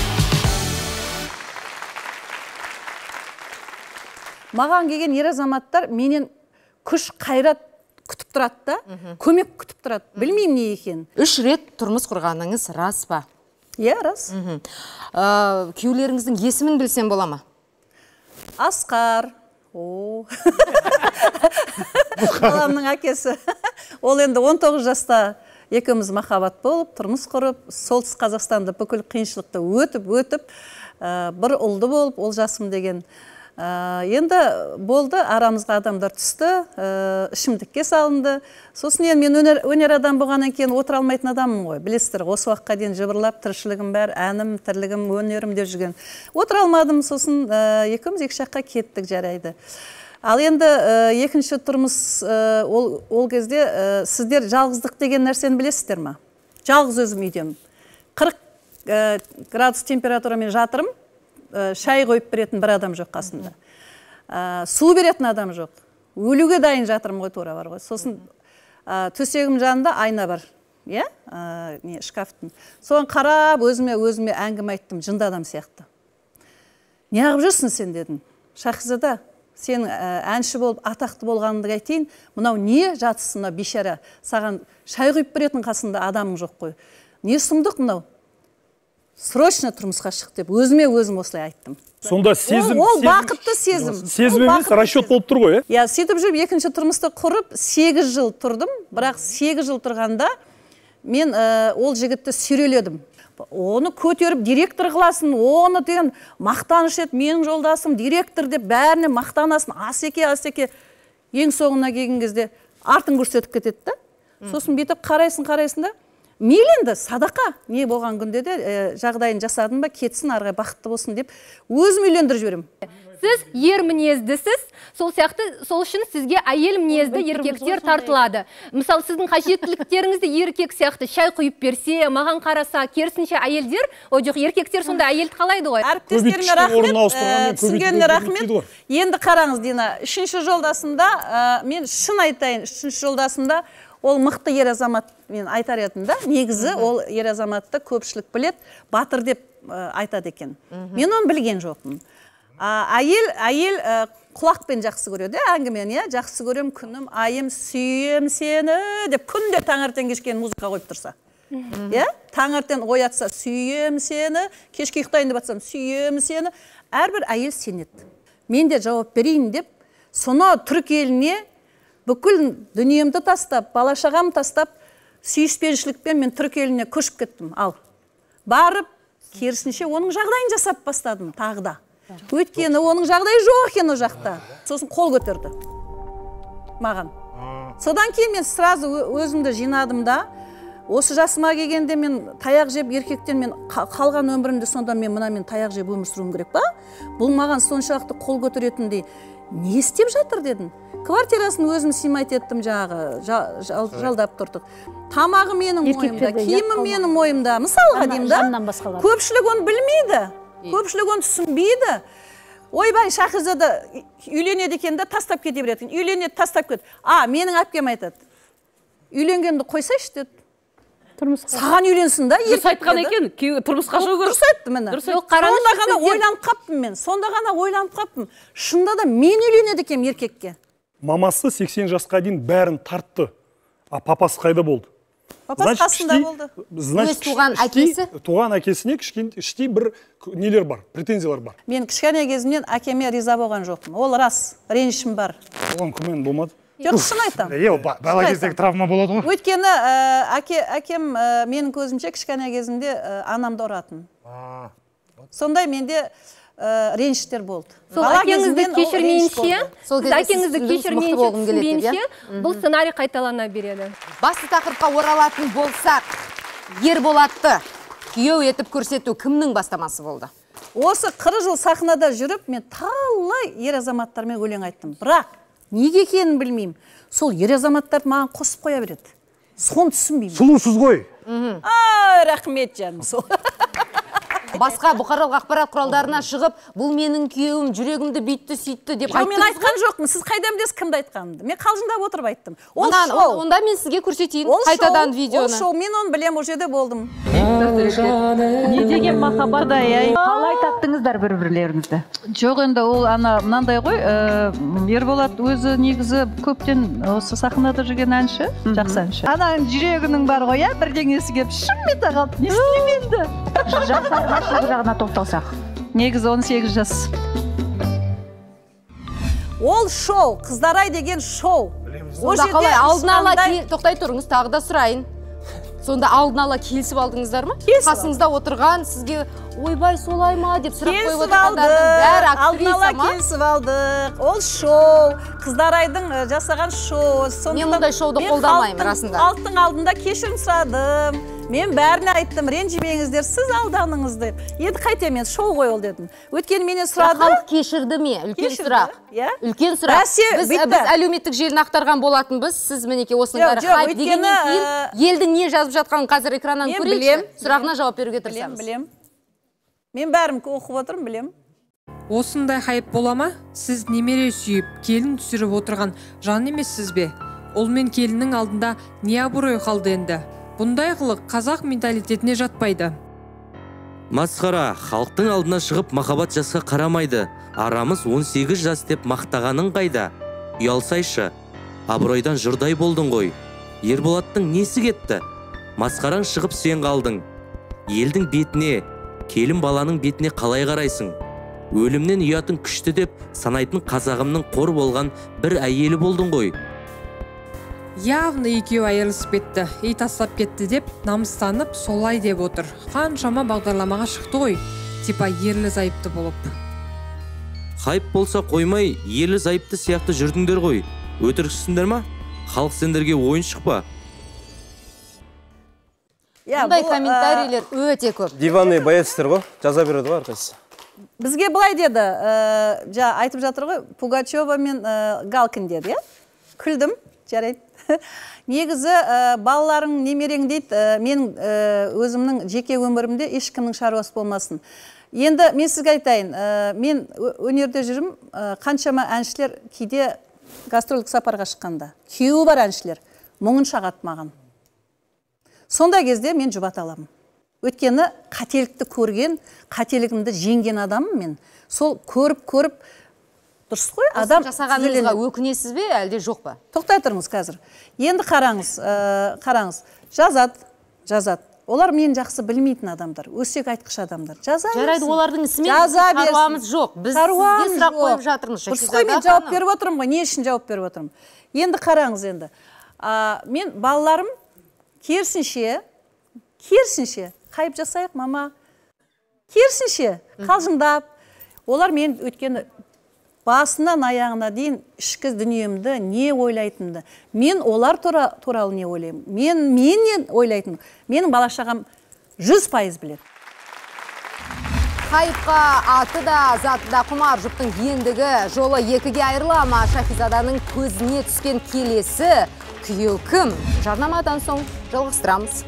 Маған келген ер азаматтар менен күш қайрат күтіп тұрады да, көмек күтіп тұрады. Білмеймін не екен. Үш рет тұрмыс құрғаныңыз рас па? Иә, рас. Күйеулеріңіздің есімін білсем бола ма? Асқар. О. Баламның әкесі. Ол енді он тоғыз жаста екеуміз махаббат болып, тұрмыс құрып, солтүстік Қазақстанда бүкіл қиыншылықты өтіп, өтіп, бір ұлды болып, ол жасым деген. Енді болды, арамызға адамдар түсті, ішімдікке салынды. Сосын енді мен өнер адам болғаннан кейін отыра алмайтын адаммын ғой. Білесіздер, осы уақытқа дейін жыбырлап, тіршілігім бәр, әнім, тірлігім, өнерім деп жүрген. Отыра алмадым, сосын екеуміз екі жаққа кеттік, жарайды. Ал енді екінші тұрмыс ол кезде сіздер жалғыздық деген нәрсені білесіздер ма? Жалғыз өзім үйдемін. қырық градус температурамен жатырым. Шай қойып беретін бір адам жоқ қасында. Су беретін адам жоқ. Өлуге дайын жатырым ғой, тура бар ғой. Сосын төсегім жанында айна бар. Иә? Не, шкафтың. Соған қарап, өзіме өзіме әңгіме айттым, жынды адам сияқты. Не ағып жүрсің сен дедім. Шахизада, сен әнші болып, атақты болғаныңды айтайын, мынау не жатсың, мынау бейшара. Саған шай құйып беретін қасында адамың жоқ қой. Не сұмдық мынау? Срочно тұрмысқа шық деп, өзіме өзім осылай айттым. Сонда сезім... Ол бақытты сезім. Сезім емес, расчет болып тұр ғой, е? Сөйтіп жүріп, екінші тұрмысты құрып, сегіз жыл тұрдым, бірақ сегіз жыл тұрғанда мен ол жігітті сүйреледім. Оны көтеріп директор қыласын, оны деген мақтаныш ет, менің жолдасым директор деп бәріне мақтанасын, асеке, асеке. Ең соңына келген кезде артын көрсетіп кетеді да. Сосын бетіп қарайсын, қарайсын да. Мейлі садақа не болған күнде де жағдайын жасадым ба, кетсін, арғай бақытты болсын деп өзім үйлендіріп жіберем. Сіз ер мінездісіз, сол сияқты, сол үшін сізге әйел мінезді еркектер тартылады. Мысалы, сіздің қажеттіліктеріңізді еркек сияқты шай құйып берсе, маған қараса, керісінше әйелдер, о жоқ, еркектер сонда әйелді қалайды ғой. Әріптестеріме рахмет, түсінгеніне рахмет. Енді қараңыз, Дина, үшінші жолдасымда, мен шын айтайын, үшінші жолдасымда ол мықты ер азамат, мен айтар едім да, негізі ол ер азаматты көпшілік білет, батыр деп айтады екен. Мен оны білген жоқпын. Әйел, әйел құлақпен жақсы көреді, әңгімен, жақсы көрем, күнім, айым, сүйем сені деп күнде таңертең кешкен музыка қойып тұрса. Таңертең оятса, сүйем сені, кешке ұйықтайын деп атсам, сүйем сені, әрбір әйел сенеді. Мен де жауап берейін деп, соны түрік еліне бүкіл дүниемді тастап, балашағам тастап, сүйіспеншілікпен мен түрік еліне көшіп кеттім. Ал, барып, керісінше оның жағдайын жасап бастадым тағы да. Өйткені оның жағдайы жоқ екен о жақта. Сосын қол көтерді маған. Содан кейін мен сразу өзімді жинадым да, осы жасыма келгенде мен таяқ жеп еркектен мен қалған өмірімде сонда мен мына мен таяқ жеп өмір сүруім керек па? Бұл маған соншалықты қол көтеретіндей не істеп жатыр дедім. Квартирасын өзім симайт еттім жағы, жалдап тұрдық. Тамағы менің мойымда, киімі менің мойымда. Мысалға деймін да, көпшілік оны білмейді, көпшілік оны түсінбейді. Ойбай, Шахизада үйленеді екен де тастап кете беретін. Үйленеді, тастап кет. А, менің әпкем айтады. Үйленгенді қойсайшы деді. Саған үйленсін да, еркек. Дұрыс айтқан екен, тұрмысқа шығу керек. Дұрыс айтты мені. Сонда ғана ойланып қаптым мен. Сонда ғана ойланып қаптым. Шында да мен үйленеді екем еркекке. Мамасы сексен жасқа дейін бәрін тартты. А папасы қайда болды? Папасы қасында болды. Өз туған әкесі? Туған әкесіне іштей бір нелер бар, претензиялар бар. Мен кішкене кезімнен әкеме риза болған жоқпын. Ол рас, ренішім бар. Оған күмән болмады. Жоқ, шын айтам. Бала кездегі травма болады ғой. Өйткені әкем менің көзімше кішкене кезімде анамды ұратын. Сондай менде реніштер болды. Сол әкеңізді кешірмейінше, әкеңізді кешірмейінше, түсінбейінше, бұл сценарий қайталана береді. Басты тақырыпқа оралатын болсақ, Ерболатты күйеу етіп көрсету кімнің бастамасы болды? Осы қырық жыл сахнада жүріп, мен талай ер азаматтармен өлең айттым. Бірақ неге екенін білмеймін. Сол ер азаматтарды маған қосып қоя береді. Соны түсінбеймін. Сұлусыз ғой. Ай, рахмет жаным сол. Басқа бұқаралық ақпарат құралдарына шығып, бұл менің күйеуім жүрегімді бүйтті, сөйтті деп айттыңыз. Мен айтқан жоқпын. Сіз қайдан білесіз кімді айтқанымды? Мен қалжыңдап отырып айттым. Ол шоу. Онда мен сізге көрсетейін қайтадан видеоны. Ол шоу, мен оны білем, ол жерде болдым. Не деген махаббат, қалай таптыңыздар бір-бірлеріңізді? Жоқ, енді ол ана мынандай ғой, Ерболат өзі негізі көптен осы сахнада жүрген әнші, жақсы әнші. Ананың жүрегінің бар ғой, бірдеңесі келіп шым ете қалды. Не істеймін енді? Жастар жағына тоқталсақ. Негізі он сегіз жас. Ол шоу, қыздарай деген шоу. Сонда қалай алдын ала тоқтай тұрыңыз, тағы да сұрайын. Сонда алдын ала келісіп алдыңыздар ма? Қасыңызда отырған сізге ойбай солай ма деп сұрақ қойып отырғандардың бәрі актриса ма? Алдын ала келісіп алдық. Ол шоу, қыздарайдың жасаған шоу. Мен мұндай шоуды қолдамаймын расында. Халықтың алдында кешірім сұрадым. Мен бәріне айттым, ренжімеңіздер, сіз алданыңыз деп. Енді қайтем, мен шоу ғой ол дедім. Өйткені менен сұрады. Халық кешірді ме? Үлкен сұрақ. Үлкен сұрақ. Біз әлеуметтік желіні ақтарған болатынбыз. Сіз мінеке осының бәрі хайп дегеннен кейін елді не жазып жатқанын қазір экраннан көрейікші. Сұрағына жауап беруге тырысамыз. Білем, мен бәрім оқып отырмын, білем. Осындай хайп бола ма? Сіз немере сүйіп, келін түсіріп отырған жан емессіз бе? Ол мен келіннің алдында не абырой қалды енді? Бұндай қылық қазақ менталитетіне жатпайды. Масқара, халықтың алдына шығып махаббат жасқа қарамайды. Арамыз он сегіз жас деп мақтағаның қайда? Ұялсайшы, абыройдан жұрдай болдың ғой. Ерболаттың несі кетті? Масқараң шығып сен қалдың. Елдің бетіне, келін баланың бетіне қалай қарайсың? Өлімнен ұятың күшті деп санайтын қазағымның қор болған бір әйелі болдың ғой. Явны екеу айырылысып кетті, ей тастап кетті деп намыстанып солай деп отыр. Қаншама бағдарламаға шықты ғой, типа ерлі зайыпты болып. Хайп болса қоймай, ерлі зайыпты сияқты жүрдіңдер ғой. Өтіріксіздер ма? Халық сендерге ойыншық па? Бұндай комментарийлер өте көп. Диванный боецтер ғой, жаза береді ғой әрқайсысы. Бізге былай деді, жа айтып жатыр ғой, Пугачева мен Галкин деді, күлдім, жарайды. Негізі балаларың немерең дейді, мен өзімнің жеке өмірімде ешкімнің шаруасы болмасын. Енді мен сізге айтайын, мен өнерде жүрім, қаншама әншілер кейде гастрольдік сапарға шыққанда. Күйеуі бар әншілер, мұңын шағады маған. Сондай кезде мен жұбата аламын. Өйткені қателікті көрген, қателігімді жеңген адамым мен. Сол көріп-көріп, дұрыс қой, адам жасағаныңызға өкінесіз бе, әлде жоқ па? Тоқтай тұрмыз қазір. Енді қараңыз, қараңыз. Жазады, жазады. Олар мен жақсы білмейтін адамдар, өсек айтқыш адамдар. Жаза берсін. Жарайды, олардың ісімен қаруамыз жоқ. Біз сізге сұрақ қойып жатырмыз. Дұрыс қой, мен жауап беріп отырмын ғой. Не үшін жауап беріп отырмын? Енді қараңыз енді. Мен балаларым керісінше, керісінше, қайып жасайық, мама. Керісінше, қалжыңдап. Олар мен өткені басынан аяғына дейін ішкі дүниемді не ойлайтынды. Мен олар туралы не ойлаймын. Мен мен ойлайтын. Менің балашағам жүз пайыз біледі. Хайпқа аты да, заты да құмар жұптың ендігі жолы екіге айырыла ма? Шахизаданың көзіне түскен келесі күйеу кім? Жарнамадан соң жалғастырамыз.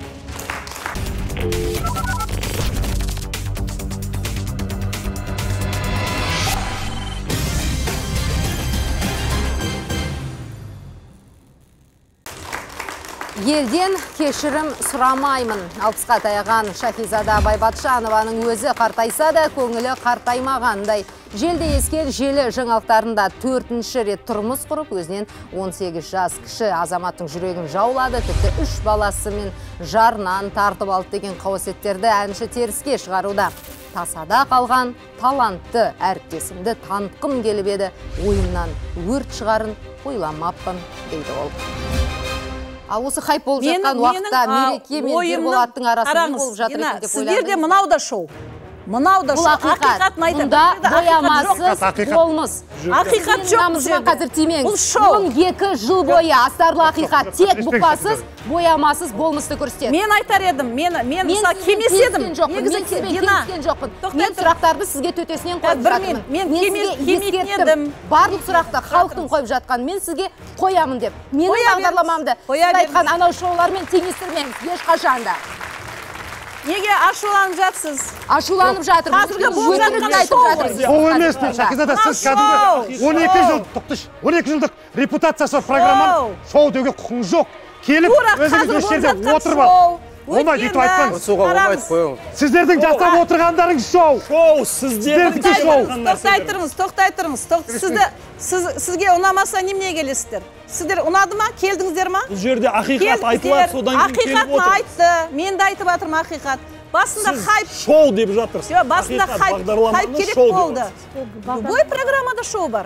Елден кешірім сұрамаймын. Алпысқа таяған Шахизада Байбатшанованың өзі қартайса да көңілі қартаймағандай. Желде ескен желі жаңалықтарында төртінші рет тұрмыс құрып, өзінен он сегіз жас кіші азаматтың жүрегін жаулады. Тіпті үш баласы мен жарынан тартып алды деген қауесеттерді әнші теріске шығаруда. Тасада қалған талантты әріптесімді танытқым келіп еді, ойымнан өрт шығарын ойламаппын дейді ол. Ал осы хайп болып жатқан уақытта мереке мен Ерболаттың арасында болып жатыр екен деп ойлаймын. Сіздерде мынау да шоу. Мынау да шоу. Ақиқатын айтып. Бұнда боямасыз болмыз. Ақиқат жоқ бұл жерде. Қазір тимеңіз. Бұл шоу. он екі жыл бойы астарлы ақиқат тек бұқпасыз, боямасыз болмысты көрсетеді. Мен айтар едім, мен мен мысалы кемес едім. Мен сізбен келіскен жоқпын. Мен сұрақтарды сізге төтесінен қойып жатырмын. Мен кемес едім. Барлық сұрақты халықтың қойып жатқан мен сізге қоямын деп. Менің бағдарламамды сіз айтқан анау шоулармен теңестірмеңіз ешқашанда. Неге ашуланып жатсыз? Ашуланып жатыр. Қазіргі болып жатқан айтып жатырсыз. Шоу емес пе, Шахизада, сіз кәдімгі он екі жыл, тоқтыш, он екі жылдық репутациясы программаны шоу деуге құқыңыз жоқ. Келіп, өзіңіз осы жерде отырып ал. Олмайды, өйтіп айтпаңыз. Сіздердің жасап отырғандарың шоу. Шоу, сіздердің шоу. Тоқтай тұрыңыз, тоқтай тұрыңыз. Сізге ұнамаса немене келесіздер? Сіздер ұнады ма? Келдіңіздер ма? Бұл жерде ақиқат айтылады, содан кейін келіп отыр. Ақиқатын айтты. Мен де айтып жатырмын ақиқат. Басында хайп. Шоу деп жатырсыз. Басында хайп керек болды. Любой программада шоу бар.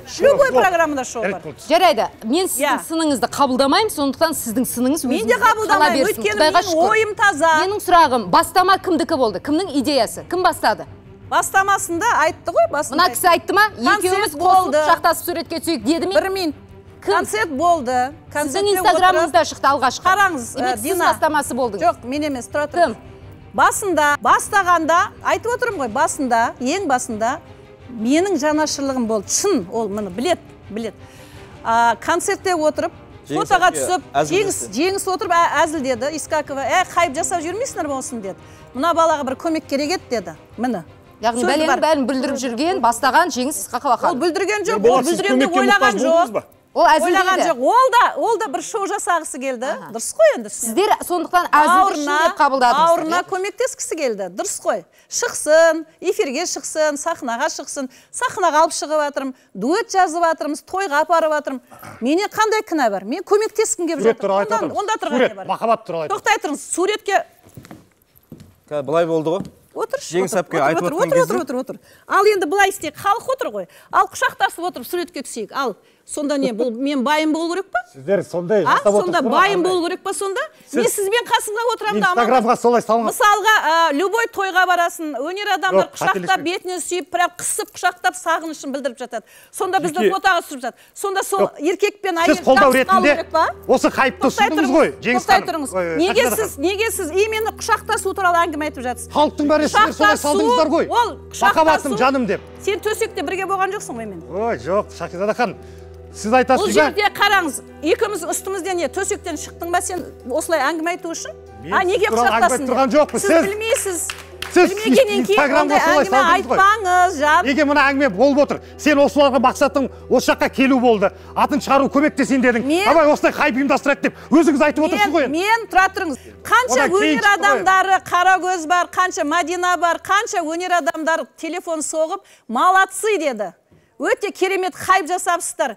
любой программада шоу бар. Жарайды, мен сіздің сыныңызды қабылдамаймын, сондықтан сіздің сыныңыз өзіңізде қала берсін. Құдайға шүкір. Ойым таза. Менің сұрағым, бастама кімдікі болды? Кімнің идеясы? Кім бастады? Бастамасында айтты ғой, басында. Мына кісі айтты ма? Екеуміз қосылып құшақтасып суретке түсейік деді ме? Бір минут. Концерт болды. Сіздің инстаграмыңызда шықты алғашқы. Қараңыз, Сіз бастамасы болдыңыз. Жоқ, мен емес, тұра тұр. Басында, бастағанда, айтып отырмын ғой, басында, ең басында, менің жанашырлығым болды. Шын, ол мұны білет, білет. Концертте отырып, фотоға түсіп, жеңіс отырып әзілдеді. Искакова, ә, қайып жасап жүрмейсіңдер болсын деді. Мына балаға бір көмек керек еді деді. Міне. Яғни бәленің бәрін бүлдіріп жүрген, бастаған Жеңіс Исқақова ханым. Ол бүлдірген жоқ, ол бүлдірем деп ойлаған жоқ. Ол ойлаған жоқ. Ол да, ол да бір шоу жасағысы келді. Дұрыс қой енді. Сіздер сондықтан әзіл үшін деп қабылдадыңыз. Ауырына көмектескісі келді. Дұрыс қой. Шықсын, эфирге шықсын, сахнаға шықсын. Сахнаға алып шығып жатырмын, дуэт жазып жатырмыз, тойға апарып жатырмын. Мене қандай кінә бар? Мен көмектескім келіп жатыр. Онда тұрған не бар? Махаббат туралы айтып. Тоқтай тұрыңыз, суретке. Былай болды ғой. Отыр, Жеңіс әпке айтып отқан кезде. Отыр, отыр, отыр. Ал енді былай істейік, халық отыр ғой. Ал құшақтасып отырып суретке түсейік. Ал сонда не, бұл мен байым болу керек па? Сіздер сондай жасап отырсыздар. Сонда байым болу керек па сонда? Мен сізбен қасыңға отырамын да. Инстаграмға солай салыңыз. Мысалға, любой тойға барасын, өнер адамдар құшақтап, бетіне сүйіп, бірақ қысып құшақтап сағынышын білдіріп жатады. Сонда бізді фотоға түсіріп жатады. Сонда сол еркекпен әйел жақсы қалу керек па? Осы қайыпты ұсындыңыз ғой, Жеңіс ханым. Неге сіз, неге сіз именно құшақтасу туралы әңгіме айтып жатсыз? Халықтың бәрі сіздер солай салдыңыздар ғой. Ол Махаббатым жаным деп. Сен төсекте бірге болған жоқсың ғой мен. Ой, жоқ, Шахизада ханым. Сіз айтасыз ба? Бұл жерде қараңыз, екеуміз үстімізден не, төсектен шықтың ба сен осылай әңгіме айту үшін? А неге құшақтасың деп? Сіз білмейсіз. Сіз инстаграмға солай салдыңыз ғой. Айтпаңыз, жан. Неге мұна әңгіме болып отыр? Сен осыларға мақсатың осы жаққа келу болды. Атын шығару көмектесейін дедің. Абай осылай хайп ұйымдастырады деп өзіңіз айтып отырсыз ғой. Мен тұра тұрыңыз. Қанша өнер адамдары, Қарагөз бар, қанша Мадина бар, қанша өнер адамдары телефон соғып, молодцы деді. Өте керемет хайп жасапсыздар.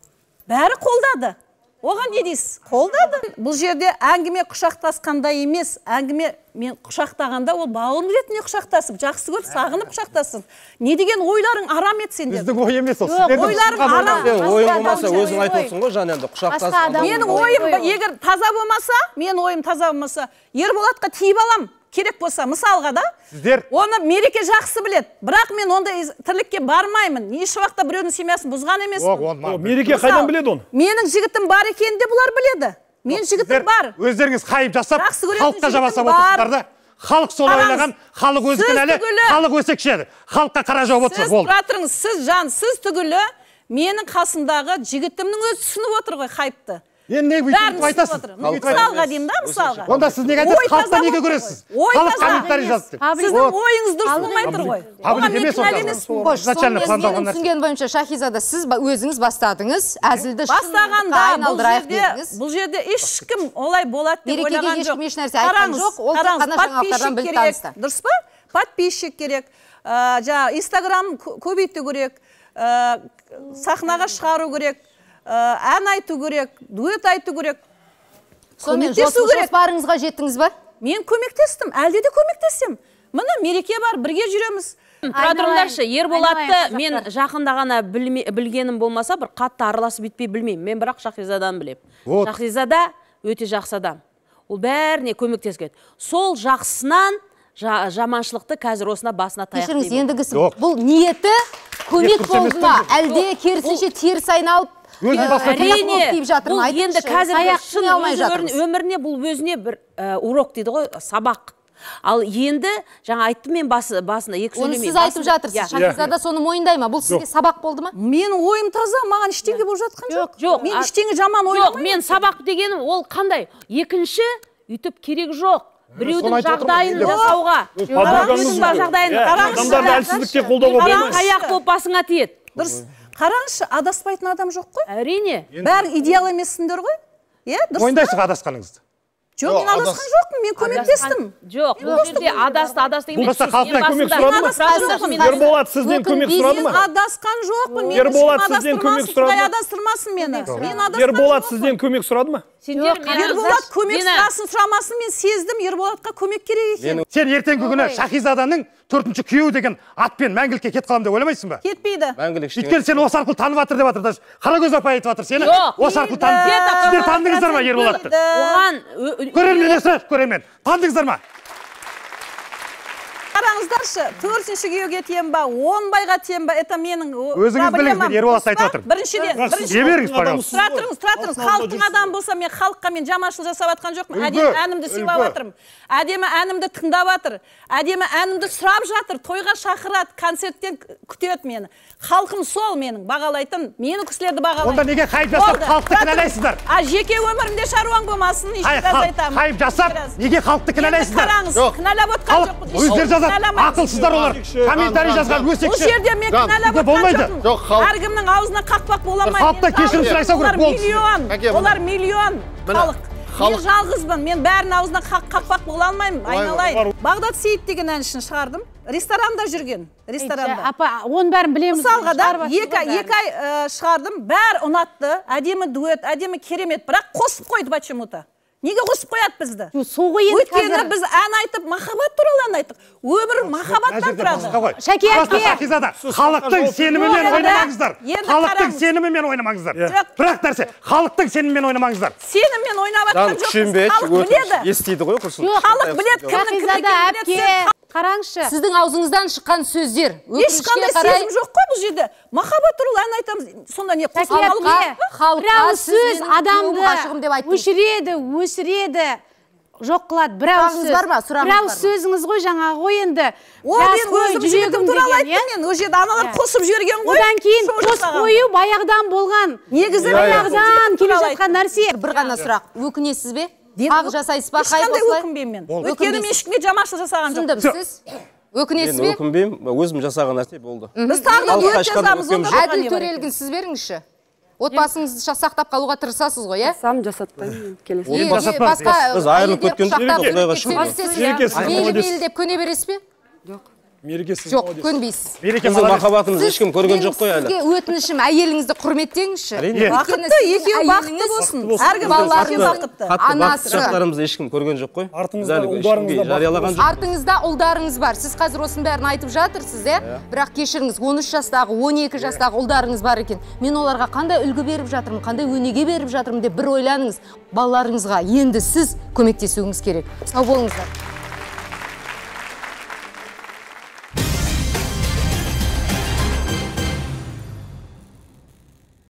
Бәрі қолдады. Оған не дейсіз? Қолдады. Бұл жерде әңгіме құшақтасқанда емес, әңгіме мен құшақтағанда ол бауырым ретінде құшақтасып, жақсы көріп, сағынып құшақтасын. Не деген ойларың арам ет сендер? Біздің ой емес ол. Ойларың арам. Ойың болмаса өзің айтып отырсың ғой, жан енді құшақтасып. Менің ойым егер таза болмаса, мен ойым таза болмаса, Ерболатқа тиіп алам. Керек болса, мысалға да, оны мереке жақсы білет. Бірақ мен ондай тірлікке бармаймын. Еш уақытта біреудің семьясын бұзған емес. Мереке қайдан біледі оны? Менің жігітім бар екенін де бұлар біледі. Мен жігітім бар. Өздеріңіз хайып жасап, халыққа жабасап отырсыздар да. Халық сол ойлаған, халық өз кінәлі, халық өсекшеді. Халыққа қара жауып отырсыз, болды. Сіз тұра тұрыңыз, сіз жан, сіз түгілі менің қасымдағы жігітімнің өзі түсініп отыр ғой хайпты. Енді не бүйтіп айтасыз? Мысалға деймін да, мысалға. Онда сіз неге айтасыз? Халықта неге көресіз? Халық комментарий жазды. Сіздің ойыңыз дұрыс болмай тұр ғой. Паблик емес онда. Менің түсінген бойынша Шахизада сіз өзіңіз бастадыңыз, әзілді бастағанда бұл жерде ешкім олай болады деп ойлаған жоқ. Мерекеге ешкім еш нәрсе айтқан жоқ, ол тек қана жаңалықтардан біліп танысты. Дұрыс па? Подписчик керек, жаңа Инстаграм көбейту керек, сахнаға шығару керек. Ән айту керек, дуэт айту керек. Көмектесу керек. Жоспарыңызға жеттіңіз ба? Мен көмектестім, әлде де көмектесем. Міне мереке бар, бірге жүреміз. Тұра тұрыңдаршы, Ерболатты мен жақында ғана білгенім болмаса, бір қатты араласып бітпей білмеймін. Мен бірақ Шахизадан білем. Шахизада өте жақсы адам. Ол бәріне көмектескен. Сол жақсынан жаманшылықты қазір осына басына таяқ деймін. Кешіріңіз, ендігісін. Бұл ниеті көмек болды ма? Әлде керісінше теріс айналып әрине, бұл енді қазір шын өміріне бұл өзіне бір урок дейді ғой, сабақ. Ал енді, жаңа айттым мен басында, екі сөйлемей. Оны сіз айтып жатырсыз, Шахизада соны мойындай ма? Бұл сізге сабақ болды ма? Менің ойым таза, маған ештеңе болып жатқан жоқ. Жоқ, мен ештеңе жаман ойламаймын. Жоқ, мен сабақ дегенім ол қандай? Екінші, үйтіп керек жоқ. Біреудің жағдайын жасауға. Адамдарды әлсіздікке қолдауға болмайды. Аяқ болып басыңа тиеді. Дұрыс. Қараңызшы, адаспайтын адам жоқ қой? Әрине. Бәрі идеал емессіңдер ғой? Мойындайсыз адасқаныңызды. Жоқ, мен адасқан жоқпын, мен көмектестім. Жоқ, бұл жерде адасты, адасты емес. Болмаса халықтан көмек сұрады ма? Ерболат сізден көмек сұрады ма? Мен адасқан жоқпын. Ерболат сізден көмек сұрады ма? Адастырмасын мені. Ерболат сізден көмек сұрады ма? Ерболат көмек сұрасын сұрамасын мен сездім, Ерболатқа көмек керек екен. Сен ертеңгі күні Шахизаданың төртінші күйеуі деген атпен мәңгілікке кет қалам деп ойламайсың ба? Кетпейді. Өйткені сені осы арқылы танып жатыр деп жатыр. Қарагөз апай айтып жатыр сені. Осы арқылы танып. Сіздер тандыңыздар ма Ерболатты? Оған көрермен сұрайды, көрермен. Тандыңыздар ма? Қараңыздаршы, төртінші күйеуге тием ба, он байға тием ба, это менің өзіңіз біліңіз, мен Ерболат айтып жатыр. Біріншіден, біріншіден. Тұра тұрыңыз, тұра тұрыңыз. Халықтың адамы болса, мен халыққа мен жаманшылық жасап жатқан жоқпын. Әдемі әнімді сыйлап жатырмын. Әдемі әнімді тыңдап жатыр. Әдемі әнімді сұрап жатыр. Тойға шақырады, концерттен күтеді мені. Халқым сол менің бағалайтын, мені кісілерді бағалайды. Онда неге хайып жасап халықты кінәлайсыздар? А жеке өмірімде шаруаң болмасын, ешказ айтамын. Хайып жасап, неге халықты кінәлайсыздар? Қараңыз, кінәлап отқан жоқпын. Өздері жазады, ақылсыздар олар. Комментарий жазған өсекші. Бұл жерде мен кінәлап отқан жоқпын. Әркімнің аузына қақпақ боламайды. Халықта кешірім сұрайса керек болды. Олар миллион халық. Мен жалғызбын, мен бәрін аузына қақпақ бола алмаймын, айналайын. Бағдат Сейіт деген әншіні шығардым. Ресторанда жүрген, ресторанда. Апа, оның бәрін білеміз. Мысалға да, екі ай шығардым, бәрі ұнатты, әдемі дуэт, әдемі керемет, бірақ қосып қойды почему-то. Неге қосып қояды бізді? Өйткені біз ән айтып, махаббат туралы ән айттық. Өмір махаббаттан тұрады. Шәке әпке. Шахизада, халықтың сенімімен ойнамаңыздар. Халықтың сенімімен ойнамаңыздар. Бірақ нәрсе, халықтың сенімімен ойнамаңыздар. Сеніммен ойнап жатқан жоқпыз. Халық біледі. Естиді ғой құрсын. Халық біледі, кімнің кімнің кімнің қараңызшы. Сіздің аузыңыздан шыққан сөздер. Ешқандай сезім жоқ қой бұл жерде. Махаббат туралы ән айтамыз. Сонда не қосалқы сөз адамды өшіреді, өсіреді. Жоқ қылады, бірау сөз. Бірау сөзіңіз ғой жаңағы ғой енді. Ол мен өзім жүрегім туралы айттым мен. Ол жерде аналар қосып жіберген ғой. Одан кейін қосып қою баяғыдан болған. Негізі баяғыдан келе жатқан нәрсе. Бір ғана сұрақ. Өкінесіз бе? Ақ жасайсыз ба? Ешқандай өкінбеймін мен. Өйткені мен ешкімге жаманшылық жасаған жоқпын. Түсіндім, сіз өкінесіз бе? Мен өкінбеймін, өзім жасаған нәрсе болды. Біз тағы да дуэт жазамыз. Әділ Төрелгін сіз беріңізші. Отбасыңызды сақтап қалуға тырысасыз ғой, иә? Сам жасатпаймын, келесі. Біз айырылып кеткенде мейлі-мейлі деп көне бересіз бе? Жоқ. Жоқ, көнбейсіз. Біздің махаббатымызды ешкім көрген жоқ қой әлі. Сізге өтінішім, әйеліңізді құрметтеңізші. Бақытты, екеуі бақытты болсын. Әркім балаларыңыз бақытты. Бақытты шақтарымызды ешкім көрген жоқ қой. Артыңызда ұлдарыңыз бар. Сіз қазір осының бәрін айтып жатырсыз, иә? Бірақ кешіріңіз, он үш жастағы, он екі жастағы ұлдарыңыз бар екен. Мен оларға қандай үлгі беріп жатырмын, қандай өнеге беріп жатырмын деп бір ойланыңыз. Балаларыңызға енді сіз көмектесуіңіз керек. Сау болыңыздар.